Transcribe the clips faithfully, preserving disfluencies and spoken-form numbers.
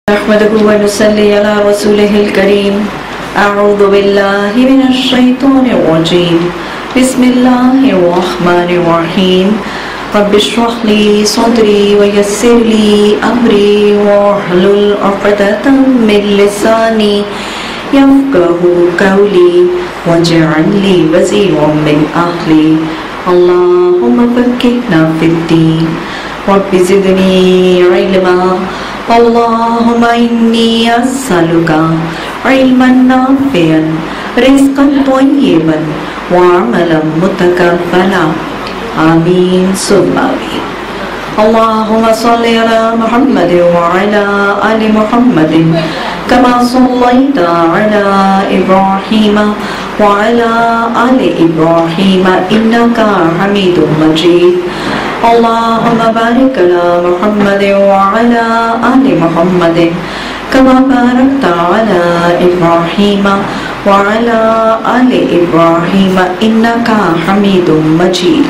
نحمده ونصلي على رسوله الكريم. أعوذ بالله من الشيطان الرجيم. بسم الله الرحمن الرحيم. رب اشرح لي صدري ويسر لي أمري واحلل عقدة من لساني يفقهوا قولي واجعل لي وزيرا من أهلي. اللهم فقهنا في الدين رب زدني علما. اللهم إني أسألك علما نافعا رزقا طيبا وعملا متقبلا. آمين ثم آمين. اللهم صل على محمد وعلى آل محمد كما صليت على إبراهيم وعلى آل إبراهيم إنك حميد مجيد. اللهم بارك على محمد وعلى آل محمد كما باركت على إبراهيم وعلى آل إبراهيم إنك حميد مجيد.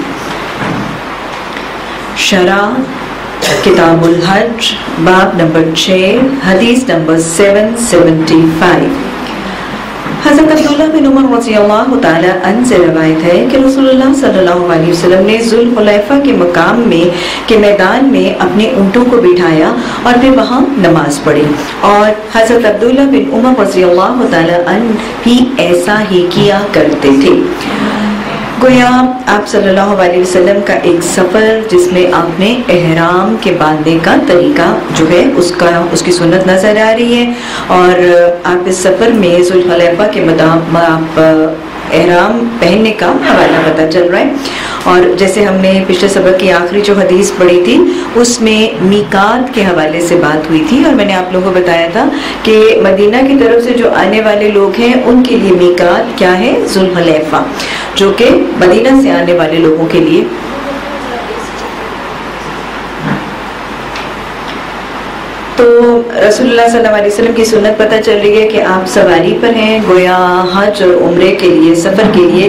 شرح کتاب الحج باب نمبر چھ حدیث نمبر سیون سیونٹی فائیو. حضرت عبداللہ بن عمر رضی اللہ تعالی عنہ سے روایت ہے کہ رسول اللہ صلی اللہ علیہ وسلم نے ذوالحلیفہ کے مقام میں کے میدان میں اپنے اونٹوں کو بٹھایا اور پھر وہاں نماز پڑھی، اور حضرت عبداللہ بن عمر رضی اللہ تعالی عنہ بھی ایسا ہی کیا کرتے تھے. گویا آپ صلی اللہ علیہ وسلم کا ایک سفر جس میں آپ نے احرام کے باندھنے کا طریقہ جو ہے اس کا اس کی سنت نظر آ رہی ہے، اور آپ اس سفر میں ذوالحلیفہ کے مقام آپ احرام پہننے کا حوالہ پتہ چل رہا ہے. اور جیسے ہم نے پچھلے سبق کی آخری جو حدیث پڑھی تھی اس میں میقات کے حوالے سے بات ہوئی تھی، اور میں نے آپ لوگوں کو بتایا تھا کہ مدینہ کی طرف سے جو آنے والے لوگ ہیں ان کے لیے میقات کیا ہے؟ ذوالحلیفہ، جو کہ مدینہ سے آنے والے لوگوں کے لیے. تو رسول اللہ صلی اللہ علیہ وسلم کی سنت پتہ چل رہی ہے کہ آپ سواری پر ہیں. گویا حج اور عمرے کے لیے سفر کے لیے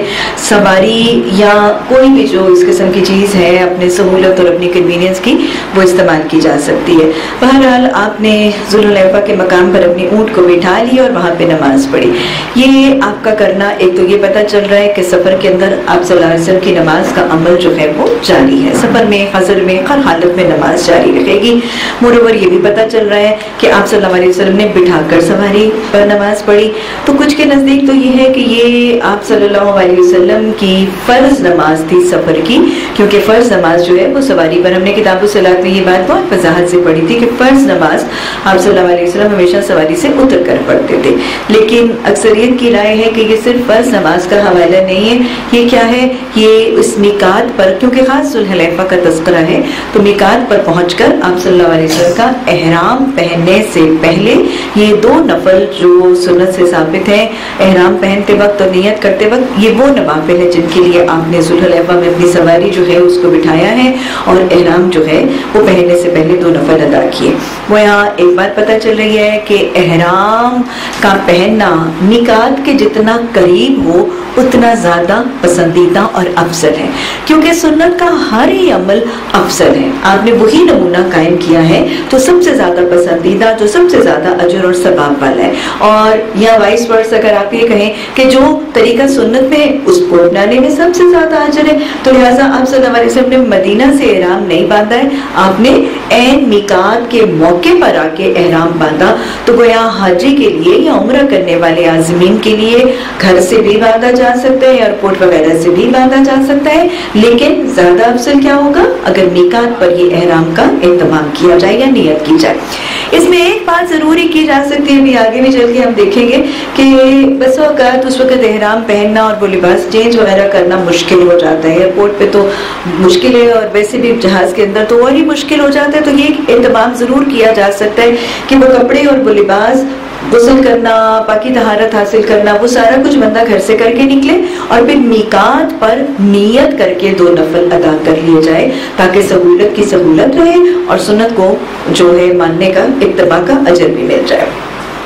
سواری یا کوئی بھی جو اس قسم کی چیز ہے اپنے سہولت اور اپنی کنوینئنس کی وہ استعمال کی جا سکتی ہے. بہرحال آپ نے ذوالحلیفہ کے مقام پر اپنی اونٹ کو بٹھا لی اور وہاں پہ نماز پڑھی. یہ آپ کا کرنا ایک تو یہ پتہ چل رہا ہے کہ سفر کے اندر آپ صلی اللہ علیہ وسلم کی نماز کا عمل جو ہے وہ جاری ہے. سفر میں حضر میں ہر حالت میں نماز جاری رہے گی. موروور یہ بھی پتہ چل رہا ہے کہ آپ صلی اللہ علیہ وسلم نے بٹھا کر سواری پر نماز پڑھی. تو کچھ کے نزدیک تو یہ ہے کہ یہ آپ صلی اللہ علیہ وسلم کی فرض نماز تھی سفر کی، کیونکہ فرض نماز جو ہے وہ سواری پر، ہم نے کتاب الصلاۃ میں یہ بات بہت وضاحت سے پڑھی تھی کہ فرض نماز آپ صلی اللہ علیہ وسلم ہمیشہ سواری سے اتر کر پڑھتے تھے. لیکن اکثریت کی رائے ہے کہ یہ صرف فرض نماز کا حوالہ نہیں ہے. یہ کیا ہے؟ یہ اس میقات پر، کیونکہ خاص ذوالحلیفہ کا تذکرہ ہے، تو میقات پر پہنچ کر آپ صلی اللہ علیہ وسلم کا احرام پہننے سے پہلے یہ دو نفل جو سنت سے ثابت ہیں، احرام پہنتے وقت اور نیت کرتے وقت، یہ وہ نوافل ہیں جن کے لیے آپ نے ذوالحلیفہ میں اپنی سواری جو ہے اس کو بٹھایا ہے اور احرام جو ہے وہ پہننے سے پہلے دو نفل ادا کیے. وہ یہاں ایک بات پتہ چل رہی ہے کہ احرام کا پہننا میقات کے جتنا قریب ہو اتنا زیادہ پسندیدہ اور افضل ہے، کیونکہ سنت کا ہر ہی عمل افضل ہے. آپ نے وہی نمونہ قائم کیا ہے تو سب سے زیادہ پسندیدہ، جو سب سے زیادہ اجر اور ثواب والا ہے. اور یا وائس ورس اگر آپ یہ کہیں کہ جو طریقہ سنت میں اس کو اپنانے میں سب سے زیادہ اجر ہے، تو لہٰذا آپ صلی اللہ علیہ وسلم نے مدینہ سے احرام نہیں باندھا ہے، آپ نے عین میقات کے موقع پر آ کے احرام باندھا. تو گویا حاجی کے لیے یا عمرہ کرنے والے عازمین کے لیے گھر سے بھی باندھا جا سکتا ہے، ایئرپورٹ وغیرہ سے بھی باندھا جا سکتا ہے، لیکن زیادہ افضل کیا ہوگا؟ اگر میقات پر یہ احرام کا اہتمام کیا جائے یا نیت کی جائے. اس میں ایک بات ضروری کی جا سکتی ہے، ابھی آگے بھی چل کے ہم دیکھیں گے کہ بس اوقات اس وقت احرام پہننا اور وہ لباس چینج وغیرہ کرنا مشکل ہو جاتا ہے. ایئرپورٹ پہ تو مشکل ہے، اور ویسے بھی جہاز کے اندر تو اور ہی مشکل ہو جاتا ہے. تو یہ اہتمام ضرور کیا جا سکتا ہے کہ وہ کپڑے اور وہ لباس، غسل کرنا، پاکی طہارت حاصل کرنا، وہ سارا کچھ بندہ گھر سے کر کے نکلے اور پھر میقات پر نیت کر کے دو نفل ادا کر لیے جائے، تاکہ سہولت کی سہولت رہے اور سنت کو جو ہے ماننے کا، اتباع کا اجر بھی مل جائے.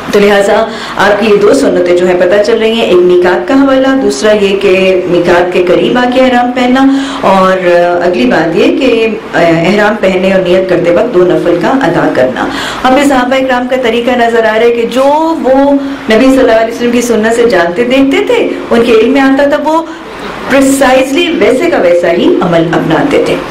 تو لہٰذا آپ کی یہ دو سنتیں جو ہے پتہ چل رہی ہیں، ایک میقات کا حوالہ، دوسرا یہ کہ میقات کے قریب آ کے احرام پہننا، اور اگلی بات یہ کہ احرام پہننے اور نیت کرتے وقت دو نفل کا ادا کرنا۔ اب اس صحابہ اکرام کا طریقہ نظر آ رہا ہے کہ جو وہ نبی صلی اللہ علیہ وسلم کی سنت سے جانتے دیکھتے تھے، ان کے علم میں آتا تھا، وہ پریسائزلی ویسے کا ویسا ہی عمل اپناتے تھے۔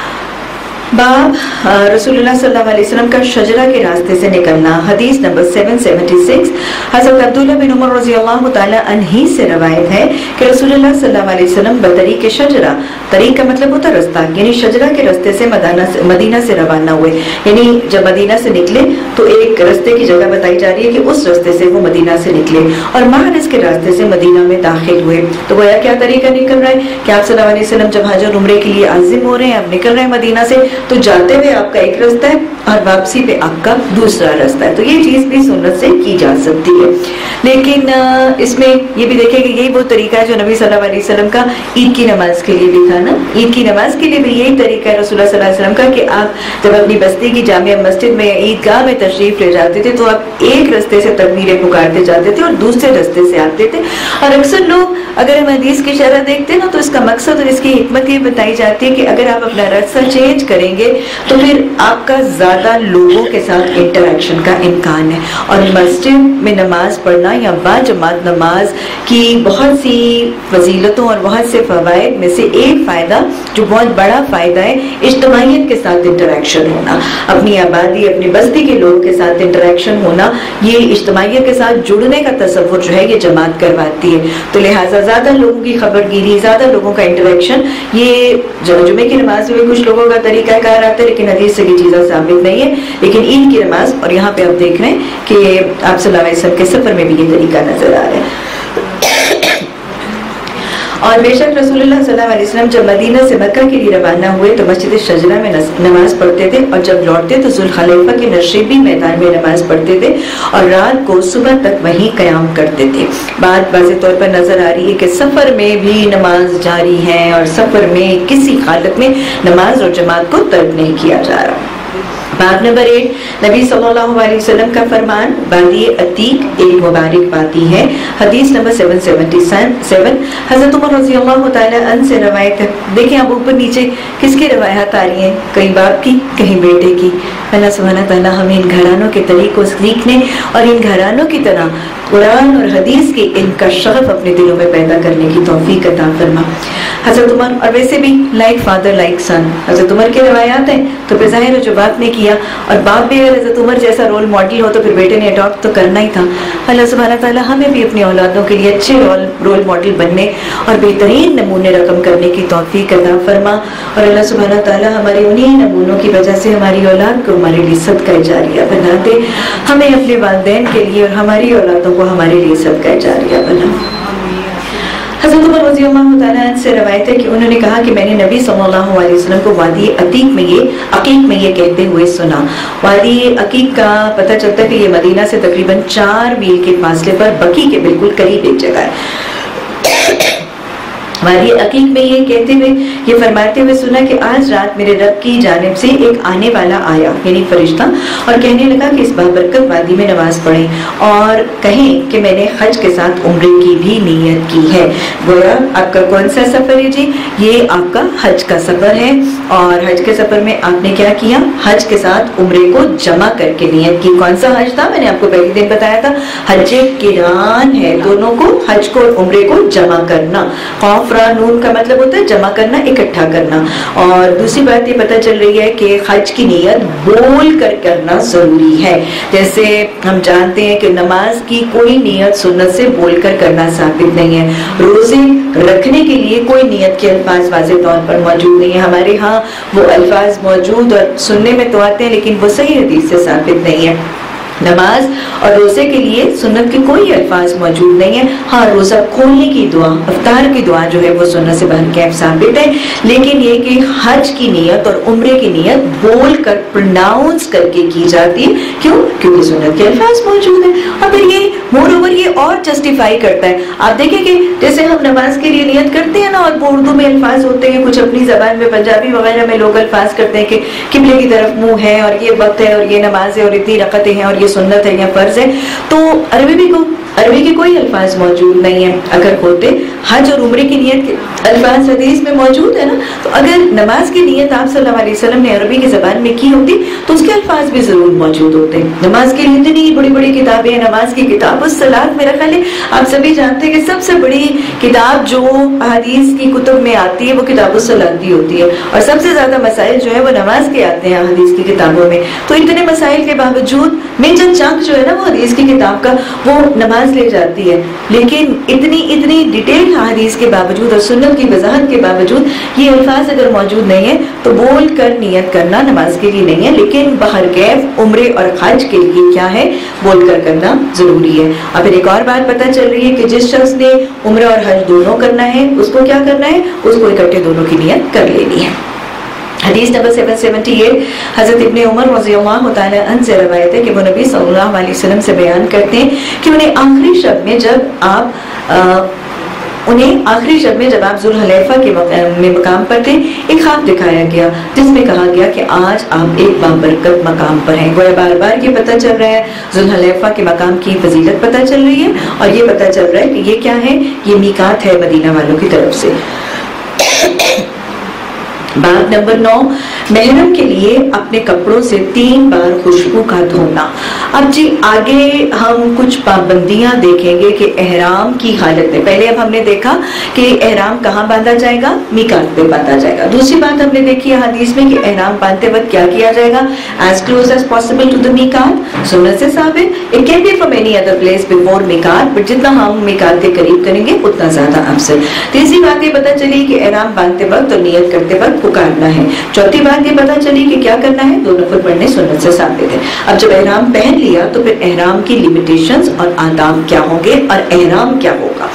باب رسول اللہ صلی اللہ علیہ وسلم کا شجرہ کے راستے سے نکلنا، حدیث نمبر سات سو چھہتر۔ حضرت عبداللہ بن عمر رضی اللہ تعالی عنہ سے روایت ہے کہ رسول اللہ صلی اللہ علیہ وسلم بطریق شجرہ، طریق کا مطلب ہوتا ہے رستہ، یعنی شجرہ کے راستے سے مدینہ سے روانہ ہوئے، یعنی جب مدینہ سے نکلے تو ایک راستے کی جگہ بتائی جا رہی ہے کہ اس راستے سے وہ مدینہ سے نکلے، اور محض کے راستے سے مدینہ میں داخل ہوئے۔ تو گویا کیا طریقہ نکل رہا ہے کہ آپ صلی اللہ علیہ وسلم جب حج اور عمرے کے لیے عازم ہو رہے ہیں، آپ نکل رہے ہیں مدینہ سے، تو جاتے ہوئے آپ کا ایک راستہ ہے اور واپسی پہ آپ کا دوسرا راستہ ہے۔ تو یہ چیز بھی سنت سے کی جا سکتی ہے، لیکن اس میں یہ بھی دیکھیں کہ یہی وہ طریقہ ہے جو نبی صلی اللہ علیہ وسلم کا عید کی نماز کے لیے بھی تھا نا، عید کی نماز کے لیے بھی یہی طریقہ ہے رسول اللہ صلی اللہ علیہ وسلم کا کہ آپ جب اپنی بستی کی جامع مسجد میں عید گاہ میں تشریف لے جاتے تھے تو آپ ایک راستے سے تکبیریں پکارتے جاتے تھے اور دوسرے راستے سے آتے تھے۔ اور اکثر لوگ اگر ہم حدیث کی شرح دیکھتے ہیں نا، تو اس کا مقصد اور اس کی حکمت یہ بتائی جاتی ہے کہ اگر آپ اپنا راستہ چینج کریں گے تو پھر آپ کا زیادہ لوگوں کے ساتھ انٹریکشن کا امکان ہے، اور مسجد میں نماز پڑھنا یا با جماعت نماز کی بہت سی فضیلتوں اور بہت سے فوائد میں سے ایک فائدہ جو بہت بڑا فائدہ ہے، اجتماعیت کے ساتھ انٹریکشن ہونا، اپنی آبادی اپنی بستی کے لوگوں کے ساتھ انٹریکشن ہونا، یہ اجتماعیت کے ساتھ جڑنے کا تصور جو ہے یہ جماعت کرواتی ہے۔ تو لہٰذا زیادہ لوگوں کی خبر گیری، زیادہ لوگوں کا انٹریکشن، یہ جمعے کی نماز میں کچھ لوگوں کا طریقہ کار آتا ہے لیکن حدیث سے یہ چیزیں ثابت نہیں ہے، لیکن عید کی نماز، اور یہاں پہ آپ دیکھ رہے ہیں کہ آپ صلی اللہ علیہ وسلم کے سفر میں بھی یہ طریقہ نظر آ رہا ہے۔ اور بے شک رسول اللہ صلی اللہ علیہ وسلم جب مدینہ سے مکہ کے لیے روانہ ہوئے تو مسجد شجرہ میں نماز پڑھتے تھے، اور جب لوٹتے تو ذوالخلیفہ کے نشیبی میدان میں نماز پڑھتے تھے، اور رات کو صبح تک وہیں قیام کرتے تھے۔ بات واضح طور پر نظر آ رہی ہے کہ سفر میں بھی نماز جاری ہے، اور سفر میں کسی حالت میں نماز اور جماعت کو ترک نہیں کیا جا رہا۔ باب نمبر ایٹ، نبی صلی اللہ علیہ وسلم کا فرمان، وادی عتیق ایک مبارک وادی ہے، حدیث نمبر سیون سیونٹی سیون۔ حضرت عمر رضی اللہ تعالیٰ عنہ سے روایت ہے، دیکھیں اب اوپر نیچے کس کی روایات آ رہی ہیں، کہیں باپ کی کہیں بیٹے کی۔ اللہ سبحانہ تعالیٰ ہمیں ان گھرانوں کے طریقوں سیکھنے اور ان گھرانوں کی طرح قرآن اور حدیث کے ان کا شغف اپنے دلوں میں پیدا کرنے کی توفیق عطا فرما۔ حضرت عمر، اور ویسے بھی لائک فادر لائک سن، حضرت عمر کی روایات ہیں تو پھر ظاہر ہے جو باپ نے کیا، اور باپ بھی اگر حضرت عمر جیسا رول ماڈل ہو تو پھر بیٹے نے اڈاپٹ تو کرنا ہی تھا۔ اللہ سبحانہ تعالیٰ ہمیں بھی اپنی اولادوں کے لیے اچھے رول رول ماڈل بننے اور بہترین نمونے رقم کرنے کی توفیق عطا فرما، اور اللہ سبحانہ تعالیٰ ہمارے انہی نمونوں کی وجہ سے ہماری اولاد کو ہمارے لیے صدقہ جاریہ بنا دے، ہمیں اپنے والدین کے لیے اور ہماری اولادوں کو ہمارے لیے صدقہ جاریہ بنا۔ حضرت عمر رضی اللہ تعالیٰ عنہ سے روایت ہے کہ انہوں نے کہا کہ میں نے نبی صلی اللہ علیہ وسلم کو وادی عتیق میں یہ عقیق میں یہ کہتے ہوئے سنا۔ وادی عقیق کا پتہ چلتا ہے کہ یہ مدینہ سے تقریباً چار میل کے فاصلے پر بقی کے بالکل قریب ایک جگہ ہے۔ وادی عقیق میں یہ کہتے ہوئے یہ فرماتے ہوئے سنا کہ آج رات میرے رب کی جانب سے ایک آنے والا آیا، یعنی فرشتہ، اور کہنے لگا کہ اس بابرکت وادی میں نماز پڑھیں اور کہیں کہ میں نے حج کے ساتھ عمرے کی بھی نیت کی ہے۔ گویا آپ کا کون سا سفر ہے جی؟ یہ آپ کا حج کا سفر ہے، اور حج کے سفر میں آپ نے کیا کیا؟ حج کے ساتھ عمرے کو جمع کر کے نیت کی۔ کون سا حج تھا؟ میں نے آپ کو پہلے دن بتایا تھا، حج قران ہے، دونوں کو، حج کو اور عمرے کو جمع کرنا۔ قاف را نون کا مطلب ہوتا ہے جمع کرنا، اکٹھا کرنا۔ اور دوسری بات یہ پتہ چل رہی ہے کہ حج کی نیت بول کر کرنا ضروری ہے، جیسے ہم جانتے ہیں کہ نماز کی کوئی نیت سنت سے بول کر کرنا ثابت نہیں ہے، روزے رکھنے کے لیے کوئی نیت کے الفاظ واضح طور پر موجود نہیں ہے، ہمارے ہاں وہ الفاظ موجود اور سننے میں تو آتے ہیں لیکن وہ صحیح حدیث سے ثابت نہیں ہے۔ نماز اور روزے کے لیے سنت کے کوئی الفاظ موجود نہیں ہے، ہاں روزہ کھولنے کی دعا، افطار کی دعا جو ہے وہ سنت سے باہر کیف ثابت ہے، لیکن یہ کہ حج کی نیت اور عمرے کی نیت بول کر پرناؤنس کر کے کی جاتی ہے، کیوں؟ کیونکہ سنت کے الفاظ موجود ہیں۔ اور پھر یہ مور اوور یہ اور جسٹیفائی کرتا ہے، آپ دیکھیں کہ جیسے ہم نماز کے لیے نیت کرتے ہیں نا، اور وہ اردو میں الفاظ ہوتے ہیں، کچھ اپنی زبان میں پنجابی وغیرہ میں لوگ الفاظ کرتے ہیں کہ قبلے کی طرف منہ ہے اور یہ وقت ہے اور یہ نماز ہے اور اتنی رکعتیں ہیں اور یہ सुन्नत है या फ़र्ज़ है, तो अरबी भी को अरबी के कोई अल्फाज मौजूद नहीं है। अगर होते हज और उम्रे की नियत के अल्फाज हदीस में मौजूद है ना, तो अगर नमाज की नियत आप सल्लल्लाहु अलैहि वसल्लम ने अरबी की ज़बान में की होती तो उसके अल्फाज भी ज़रूर मौजूद होते। नमाज के लिए इतनी बड़ी बड़ी किताबें हैं, नमाज की किताब उस सलात, मेरा ख्याल है आप सभी जानते हैं कि सबसे बड़ी किताब जो हदीस की कुतुब में आती है वो किताब उस सलात की होती है, और सबसे ज़्यादा मसाइल जो है वो नमाज के आते हैं हदीस की किताबों में। तो इतने मसाइल के बावजूद मेजर चंक जो है ना वो हदीस की किताब का वो नमाज ले जाती है, लेकिन इतनी इतनी डिटेल हदीस के बावजूद और सुन्नत की वजाहत के बावजूद ये अल्फाज अगर मौजूद नहीं है तो बोल कर नियत करना नमाज के लिए नहीं है, लेकिन बहर कैफ उम्रे और हज के लिए क्या है, बोल कर करना जरूरी है। और फिर एक और बात पता चल रही है कि जिस शख्स ने उम्रे और हज दोनों करना है उसको क्या करना है, उसको इकट्ठे दोनों की नियत कर लेनी है। हदीस नंबर सात सौ अठहत्तर हज़रत इब्ने उमर रज़ियल्लाहु ताला अन्हु से रवायत है कि वो नबी सल्लल्लाहु अलैहि वसल्लम से बयान करते हैं कि उन्हें आखिरी शब में जब आप आ, उन्हें आखिरी शब में जब आप ज़ुल्हलैफा के में मकाम पर थे, एक ख्वाब दिखाया गया जिसमें कहा गया कि आज आप एक बाबरकत मकाम पर हैं। गोया बार बार ये पता चल रहा है, ज़ुल्हलैफा के मकाम की फजीलत पता चल रही है, और ये पता चल रहा है कि ये क्या है, ये मीकात है मदीना वालों की तरफ से। बात नंबर नौ, महरम के लिए अपने कपड़ों से तीन बार खुशबू का धोना। अब जी आगे हम कुछ पाबंदियां देखेंगे कि एहराम की हालत में, पहले अब हमने देखा कि एहराम कहाँ बांधा जाएगा, मीकात पे बांधा जाएगा। दूसरी बात हमने देखी है हदीस में कि एहराम बांधते वक्त क्या किया जाएगा, as close as possible to the मीकात, सुन्नत से साबित। It can be from any other place before मीकात, बट जितना हम मीकात के करीब करेंगे उतना ज्यादा अफजल। तीसरी बात ये पता चली कि एहराम बांधते वक्त और नियत करते वक्त पुकारना है। चौथी बात ये पता चली कि क्या करना है, दो नफल पढ़ने सुन्नत से साबित है। अब जब एहराम पहन लिया तो फिर एहराम की लिमिटेशंस और आदाब क्या होंगे और एहराम क्या होगा।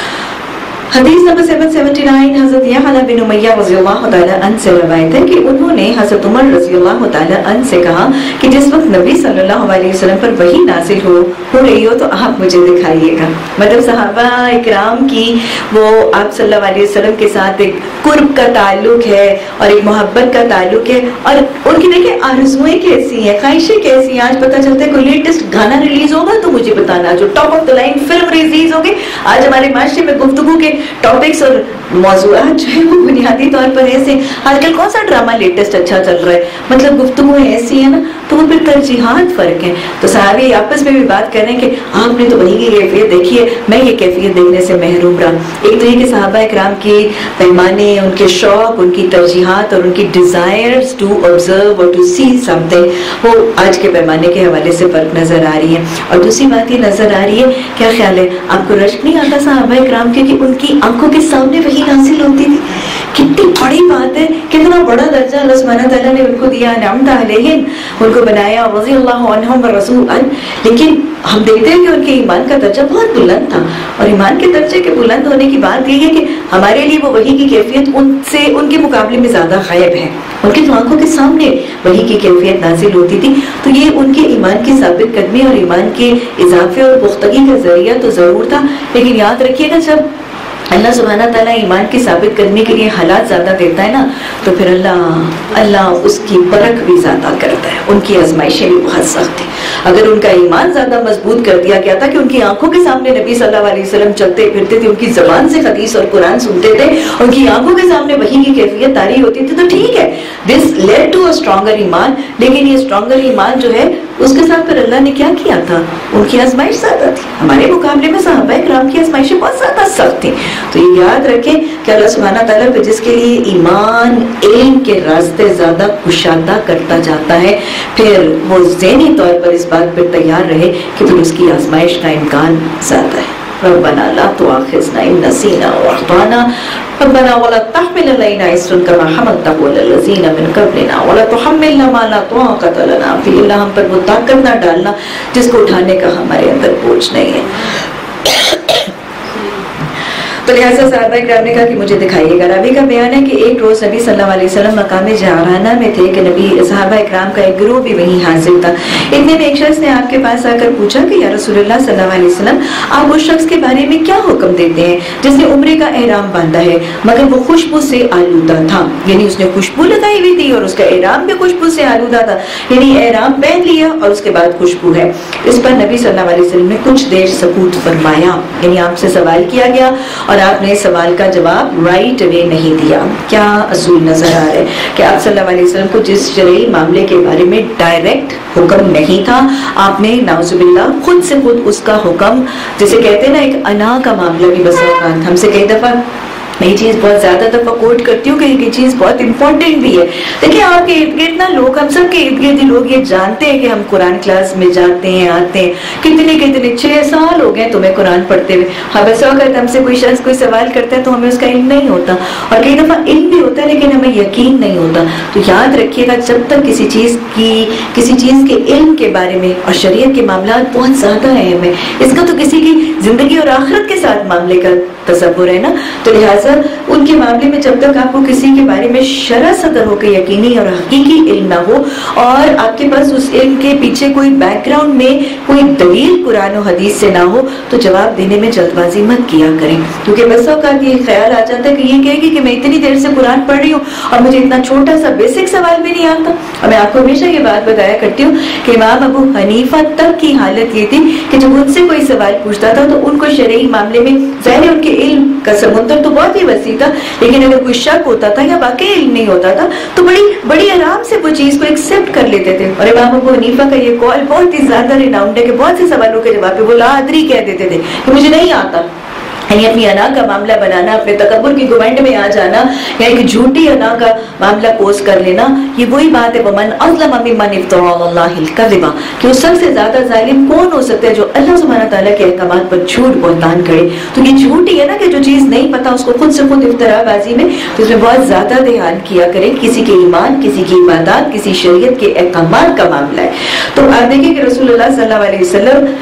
हदीस नंबर सात सौ उन्यासी हज़रत यहया बिन उमय्या रज़ियल्लाहु ताला अन्हु से रवायत है कि उन्होंने हज़रत उमर रज़ियल्लाहु ताला अन्हु से कहा कि जिस वक्त नबी सल्लल्लाहु अलैहि वसल्लम पर वही नाज़िल हो हो रही हो तो आप मुझे दिखाइएगा। मतलब सहाबा इकराम की वो आप सल्लल्लाहु अलैहि वसल्लम के साथ एक कुर्ब का ताल्लुक है और एक मोहब्बत का ताल्लुक है, और उनकी देखिए आरज़ुएं कैसी हैं, ख्वाहिशें कैसी हैं। आज पता चलता है कोई लेटेस्ट गाना रिलीज होगा तो मुझे बताना, जो top of the line film release होगी। आज हमारे माशरे में गुफ्तगू के टॉपिक्स और मौज़ूआत जो है वो बुनियादी तौर पर ऐसे, आजकल कौन सा ड्रामा लेटेस्ट अच्छा चल रहा है, मतलब गुफ्तगू ऐसी है ना, तो वो फिर तरजीहात फर्क है। तो साहबी आपस में भी बात कर रहे हैं कि आपने तो वही की कैफियत देखी है, मैं ये कैफियत देखने से महरूम रहा। एक तो ये कि सहाबा इकराम की पैमाने, उनके शौक, उनकी तरजीहात और उनकी डिजायर्स टू ऑब्जर्व और टू सी समथिंग, वो आज के पैमाने के हवाले से फर्क नजर आ रही है। और दूसरी बात ये नजर आ रही है, क्या ख्याल है आपको, रश्क नहीं आता सहाबा इकराम के कि उनकी आंखों के सामने वही नाज़िल होती थी। कितनी बड़ी बात है, कितना बड़ा दर्जा अल्लाह सुब्हानहू तआला ने उनको दिया, अनअमता अलैहिम, उनको बनाया रज़ियल्लाहु अन्हुम व रसूलन। लेकिन हम देखते हैं कि उनके ईमान का दर्जा बहुत बुलंद था, और ईमान के दर्जे के बुलंद होने की बात यह है कि हमारे लिए वो वही की कैफियत उनसे उनके मुकाबले में ज्यादा गायब है। उनकी तो आंखों के सामने वही की कैफियत नाजिल होती थी। तो ये उनके ईमान की साबित कदमी और ईमान के इजाफे और पुख्तगी का जरिया तो जरूर था, लेकिन याद रखिएगा जब अल्लाह सुब्हाना ताला ईमान की साबित करने के लिए हालात ज्यादा देता है ना, तो फिर अल्लाह अल्लाह उसकी बरक भी ज्यादा करता है। उनकी आजमाइशें भी बहुत सख्त थी। अगर उनका ईमान ज्यादा मजबूत कर दिया गया था कि उनकी आंखों के सामने नबी सल्लल्लाहु अलैहि वसल्लम चलते फिरते थे, उनकी जबान से हदीस और कुरान सुनते थे, उनकी आंखों के सामने वही की कैफियत तारी होती थी, तो ठीक है, this led to a stronger ईमान। लेकिन ये स्ट्रॉन्गर ईमान जो है उसके साथ फिर अल्लाह ने क्या किया था, उनकी आजमाइश ज्यादा थी। हमारे मुकाबले में सहाबा इकराम की आजमाइशें बहुत ज्यादा सख्त थी। तो ये याद रखें कि अल्लाह सुब्हाना ताला पे जिसके लिए ईमान इल्म के रास्ते ज्यादा कुशादा करता जाता है, फिर वो ज़हनी तौर पर इस बात पर तैयार रहे कि फिर उसकी आजमाइश का इम्कान ज्यादा है। रब्बना ला तुआखिज़ना इन नसीना व अख़्ताना रब्बना वला तहमिल अलैना इस्रन कमा हमलतहु अलल लज़ीना मिन क़ब्लिना वला तुहम्मिलना मा ला ताक़त लना बिही। अल्लाह हम पर वो ताकत ना डालना जिसको उठाने का हमारे अंदर बोझ नहीं है। تو لہٰذا صحابہ کرام نے کہا کہ مجھے دکھائیے گا. راوی کا بیان ہے کہ ایک روز نبی صلی اللہ علیہ وسلم مقام جعرانہ میں تھے کہ نبی صحابہ کرام کا ایک گروہ بھی وہیں حاضر تھا. اتنے میں ایک شخص نے آپ کے پاس آ کر پوچھا کہ یا رسول اللہ صلی اللہ علیہ وسلم آپ اس شخص کے بارے میں کیا حکم دیتے ہیں جس نے عمرے کا احرام باندھا ہے مگر وہ خوشبو سے آلودہ تھا. یعنی اس نے خوشبو لگائی ہوئی تھی اور اس کا احرام بھی خوشبو سے آلودہ تھا. یعنی احرام پہن لیا اور اس کے بعد خوشبو ہے. اس پر نبی صلی اللہ علیہ وسلم نے کچھ دیر سکوت فرمایا. یعنی آپ سے سوال کیا گیا اور آپ نے سوال کا جواب رائٹ اوے نہیں دیا. کیا اصول نظر آ رہا ہے کہ آپ صلی اللہ علیہ وسلم کو جس شرعی معاملے کے بارے میں ڈائریکٹ حکم نہیں تھا, آپ نے نعوذ باللہ خود سے خود اس کا حکم, جسے کہتے ہیں نا ایک انا کا معاملہ بھی بس اوقات ہم سے کئی دفعہ میں یہ چیز بہت زیادہ دفعہ کوٹ کرتی ہوں کہ یہ چیز بہت امپورٹنٹ بھی ہے. دیکھیں آپ کے ارد گرد نا لوگ, ہم سب کے ارد گرد لوگ یہ جانتے ہیں کہ ہم قرآن کلاس میں جاتے ہیں آتے ہیں, کتنے کتنے چھ سال ہو گئے تمہیں قرآن پڑھتے ہوئے. ہاں بس وقت ہم سے کوئی شخص کوئی سوال کرتا ہے تو ہمیں اس کا علم نہیں ہوتا, اور کئی دفعہ علم بھی ہوتا ہے لیکن ہمیں یقین نہیں ہوتا. تو یاد رکھیے گا جب تک کسی چیز کی کسی چیز کے علم کے بارے میں, اور شریعت کے معاملات بہت زیادہ اہم ہے, اس کا تو کسی کی زندگی اور آخرت کے ساتھ معاملے کا تصور ہے نا, تو لہٰذا ان کے معاملے میں جب تک آپ کو کسی کے بارے میں شرح صدر ہو کے یقینی اور حقیقی علم نہ ہو, اور آپ کے پاس اس علم کے پیچھے کوئی بیک گراؤنڈ میں کوئی دلیل قرآن و حدیث سے نہ ہو, تو جواب دینے میں جلد بازی مت کیا کریں. کیونکہ بس اوقات یہ خیال آ جاتا ہے کہ یہ کہے گی کہ میں اتنی دیر سے قرآن پڑھ رہی ہوں اور مجھے اتنا چھوٹا سا بیسک سوال بھی نہیں آتا. اور میں آپ کو ہمیشہ یہ بات بتایا کرتی ہوں کہ امام ابو حنیفہ تک کی حالت یہ تھی کہ جب ان سے کوئی سوال پوچھتا تھا تو ان کو شرعی معاملے میں ظاہر ان کے علم کا سمندر تو بہت ہی وسیع تھا, لیکن اگر کوئی شک ہوتا تھا یا واقعی علم نہیں ہوتا تھا تو بڑی بڑی آرام سے وہ چیز کو ایکسپٹ کر لیتے تھے. اور امام ابو حنیفہ کا یہ قول بہت ہی زیادہ ریناؤنڈ ہے کہ بہت سے سوالوں کے جواب پہ وہ لا ادری کہہ دیتے تھے کہ مجھے نہیں آتا. یعنی اپنی انا کا معاملہ بنانا, اپنے تکبر کی گھمنڈ میں آ جانا, یا ایک جھوٹی انا کا معاملہ پوز کر لینا, یہ وہی بات ہے ومن اظلم ممن افترى على الله الكذب, کہ اس سب سے زیادہ ظالم کون ہو سکتا ہے جو اللہ سبحانہ تعالیٰ کے احکامات پر جھوٹ بہتان کرے. تو یہ جھوٹی ہے نا کہ جو چیز نہیں پتا اس کو خود سے خود افتراء بازی میں, تو اس میں بہت زیادہ دھیان کیا کریں. کسی کے ایمان, کسی کی عبادات, کسی شریعت کے احکامات کا معاملہ ہے. تو آپ دیکھیں کہ رسول اللہ صلی اللہ علیہ وسلم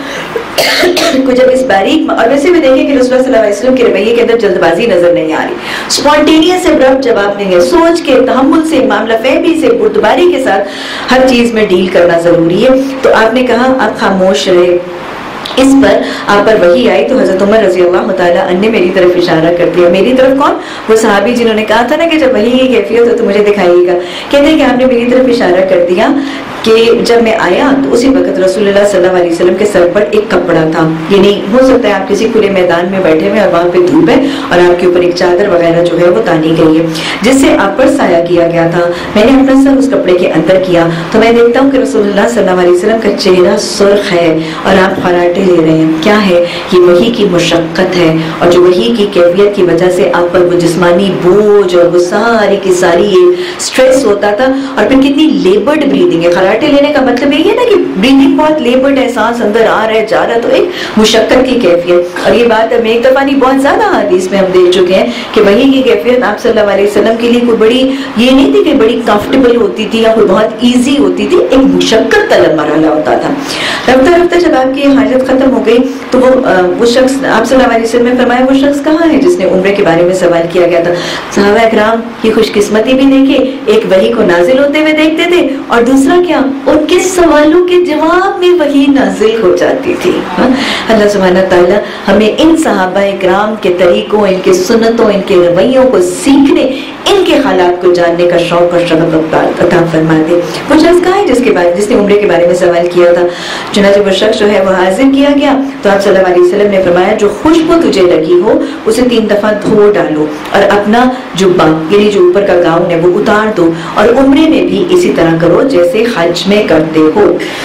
کو جب اس باریک, اور ویسے بھی دیکھیں کہ رسول اللہ صلی اللہ علیہ وسلم کے رویے کے اندر جلد بازی نظر نہیں آ رہی, اسپونٹینیس ابرپٹ جواب نہیں ہے, سوچ کے, تحمل سے, معاملہ فہمی سے, بردباری کے ساتھ ہر چیز میں ڈیل کرنا ضروری ہے. تو آپ نے کہا آپ خاموش رہے. اس پر آپ پر وحی آئی تو حضرت عمر رضی اللہ تعالیٰ عنہ نے میری طرف اشارہ کر دیا. میری طرف کون؟ وہ صحابی جنہوں نے کہا تھا نا کہ جب وحی کی کیفیت ہو تو مجھے دکھائیے گا. کہتے ہیں کہ آپ نے میری طرف اشارہ کر دیا کہ جب میں آیا تو اسی وقت رسول اللہ صلی اللہ علیہ وسلم کے سر پر ایک کپڑا تھا. یعنی ہو سکتا ہے آپ کسی کھلے میدان میں بیٹھے ہوئے اور وہاں پہ دھوپ ہے اور آپ کے اوپر ایک چادر وغیرہ جو ہے وہ تانی گئی ہے جس سے آپ پر سایہ کیا گیا تھا. میں نے اپنا سر اس کپڑے کے اندر کیا تو میں دیکھتا ہوں کہ رسول اللہ صلی اللہ علیہ وسلم کا چہرہ سرخ ہے اور آپ خراٹے لے رہے ہیں. کیا ہے یہ؟ وحی کی مشقت ہے, اور جو وحی کی کیفیت کی وجہ سے آپ پر وہ جسمانی بوجھ اور وہ ساری کی ساری یہ سٹریس ہوتا تھا, اور پھر کتنی لیبرڈ بریدنگ ہے. خراٹے لینے کا مطلب یہ ہے نا کہ بریدنگ بہت لیبرڈ ہے, سانس اندر آ رہا ہے جا رہا ہے, تو ایک مشقت کی کیفیت. اور یہ بات ہمیں ایک دفعہ نہیں بہت زیادہ حدیث میں ہم دیکھ چکے ہیں کہ وحی کی کیفیت آپ صلی اللہ علیہ وسلم کے لیے کوئی بڑی یہ نہیں تھی کہ بڑی کمفرٹیبل ہوتی تھی یا کوئی بہت ایزی ہوتی تھی, ایک مشقت طلب مرحلہ ہوتا تھا. رفتہ رفتہ جب آپ کی حالت ختم ہو گئی تو وہ وہ شخص آپ صلی اللہ علیہ وسلم نے فرمایا وہ شخص کہاں ہے جس نے عمرے کے بارے میں سوال کیا گیا تھا. صحابہ اکرام کی خوش قسمتی بھی دیکھے, ایک وحی کو نازل ہوتے ہوئے دیکھتے تھے, اور دوسرا کیا, ان کے سوالوں کے جواب میں وحی نازل ہو جاتی تھی. اللہ سبحانہ تعالیٰ ہمیں ان صحابہ اکرام کے طریقوں, ان کے سنتوں, ان کے رویوں کو سیکھنے, ان کے حالات کو جاننے کا شوق اور شغف عطا فرما دے. وہ شخص کہاں ہے جس کے بارے جس نے عمرے کے بارے میں سوال کیا تھا؟ چنانچہ وہ شخص جو ہے وہ حاضر کیا گیا تو آپ صلی اللہ علیہ وسلم نے فرمایا جو خوشبو تجھے لگی ہو اسے تین دفعہ دھو ڈالو, اور اپنا جبہ یعنی جو اوپر کا گاؤن ہے وہ اتار دو, اور عمرے میں بھی اسی طرح کرو جیسے حج میں کرتے ہو.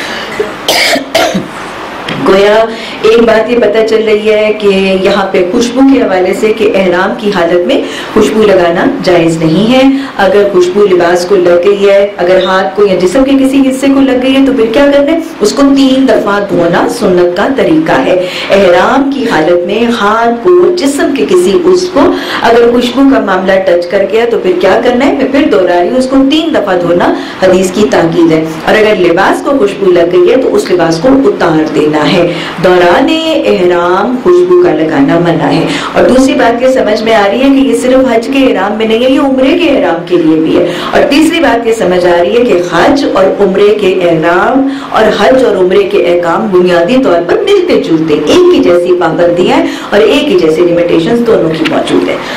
گویا ایک بات یہ پتہ چل رہی ہے کہ یہاں پہ خوشبو کے حوالے سے کہ احرام کی حالت میں خوشبو لگانا جائز نہیں ہے. اگر خوشبو لباس کو لگ گئی ہے, اگر ہاتھ کو یا جسم کے کسی حصے کو لگ گئی ہے تو پھر کیا کرنا ہے؟ اس کو تین دفعہ دھونا سنت کا طریقہ ہے. احرام کی حالت میں ہاتھ کو, جسم کے کسی عضو کو اگر خوشبو کا معاملہ ٹچ کر گیا تو پھر کیا کرنا ہے؟ میں پھر دوہرا رہی ہوں, اس کو تین دفعہ دھونا حدیث کی تاکید ہے. اور اگر لباس کو خوشبو لگ گئی ہے تو اس لباس کو اتار دینا ہے. دوران دوران احرام خوشبو کا لگانا منع ہے. اور دوسری بات یہ سمجھ میں آ رہی ہے کہ یہ صرف حج کے احرام میں نہیں ہے, یہ عمرے کے احرام کے لیے بھی ہے. اور تیسری بات یہ سمجھ آ رہی ہے کہ حج اور عمرے کے احرام اور حج اور عمرے کے احکام بنیادی طور پر ملتے جلتے, ایک ہی جیسی پابندیاں اور ایک ہی جیسی لمیٹیشنز دونوں کی موجود ہیں.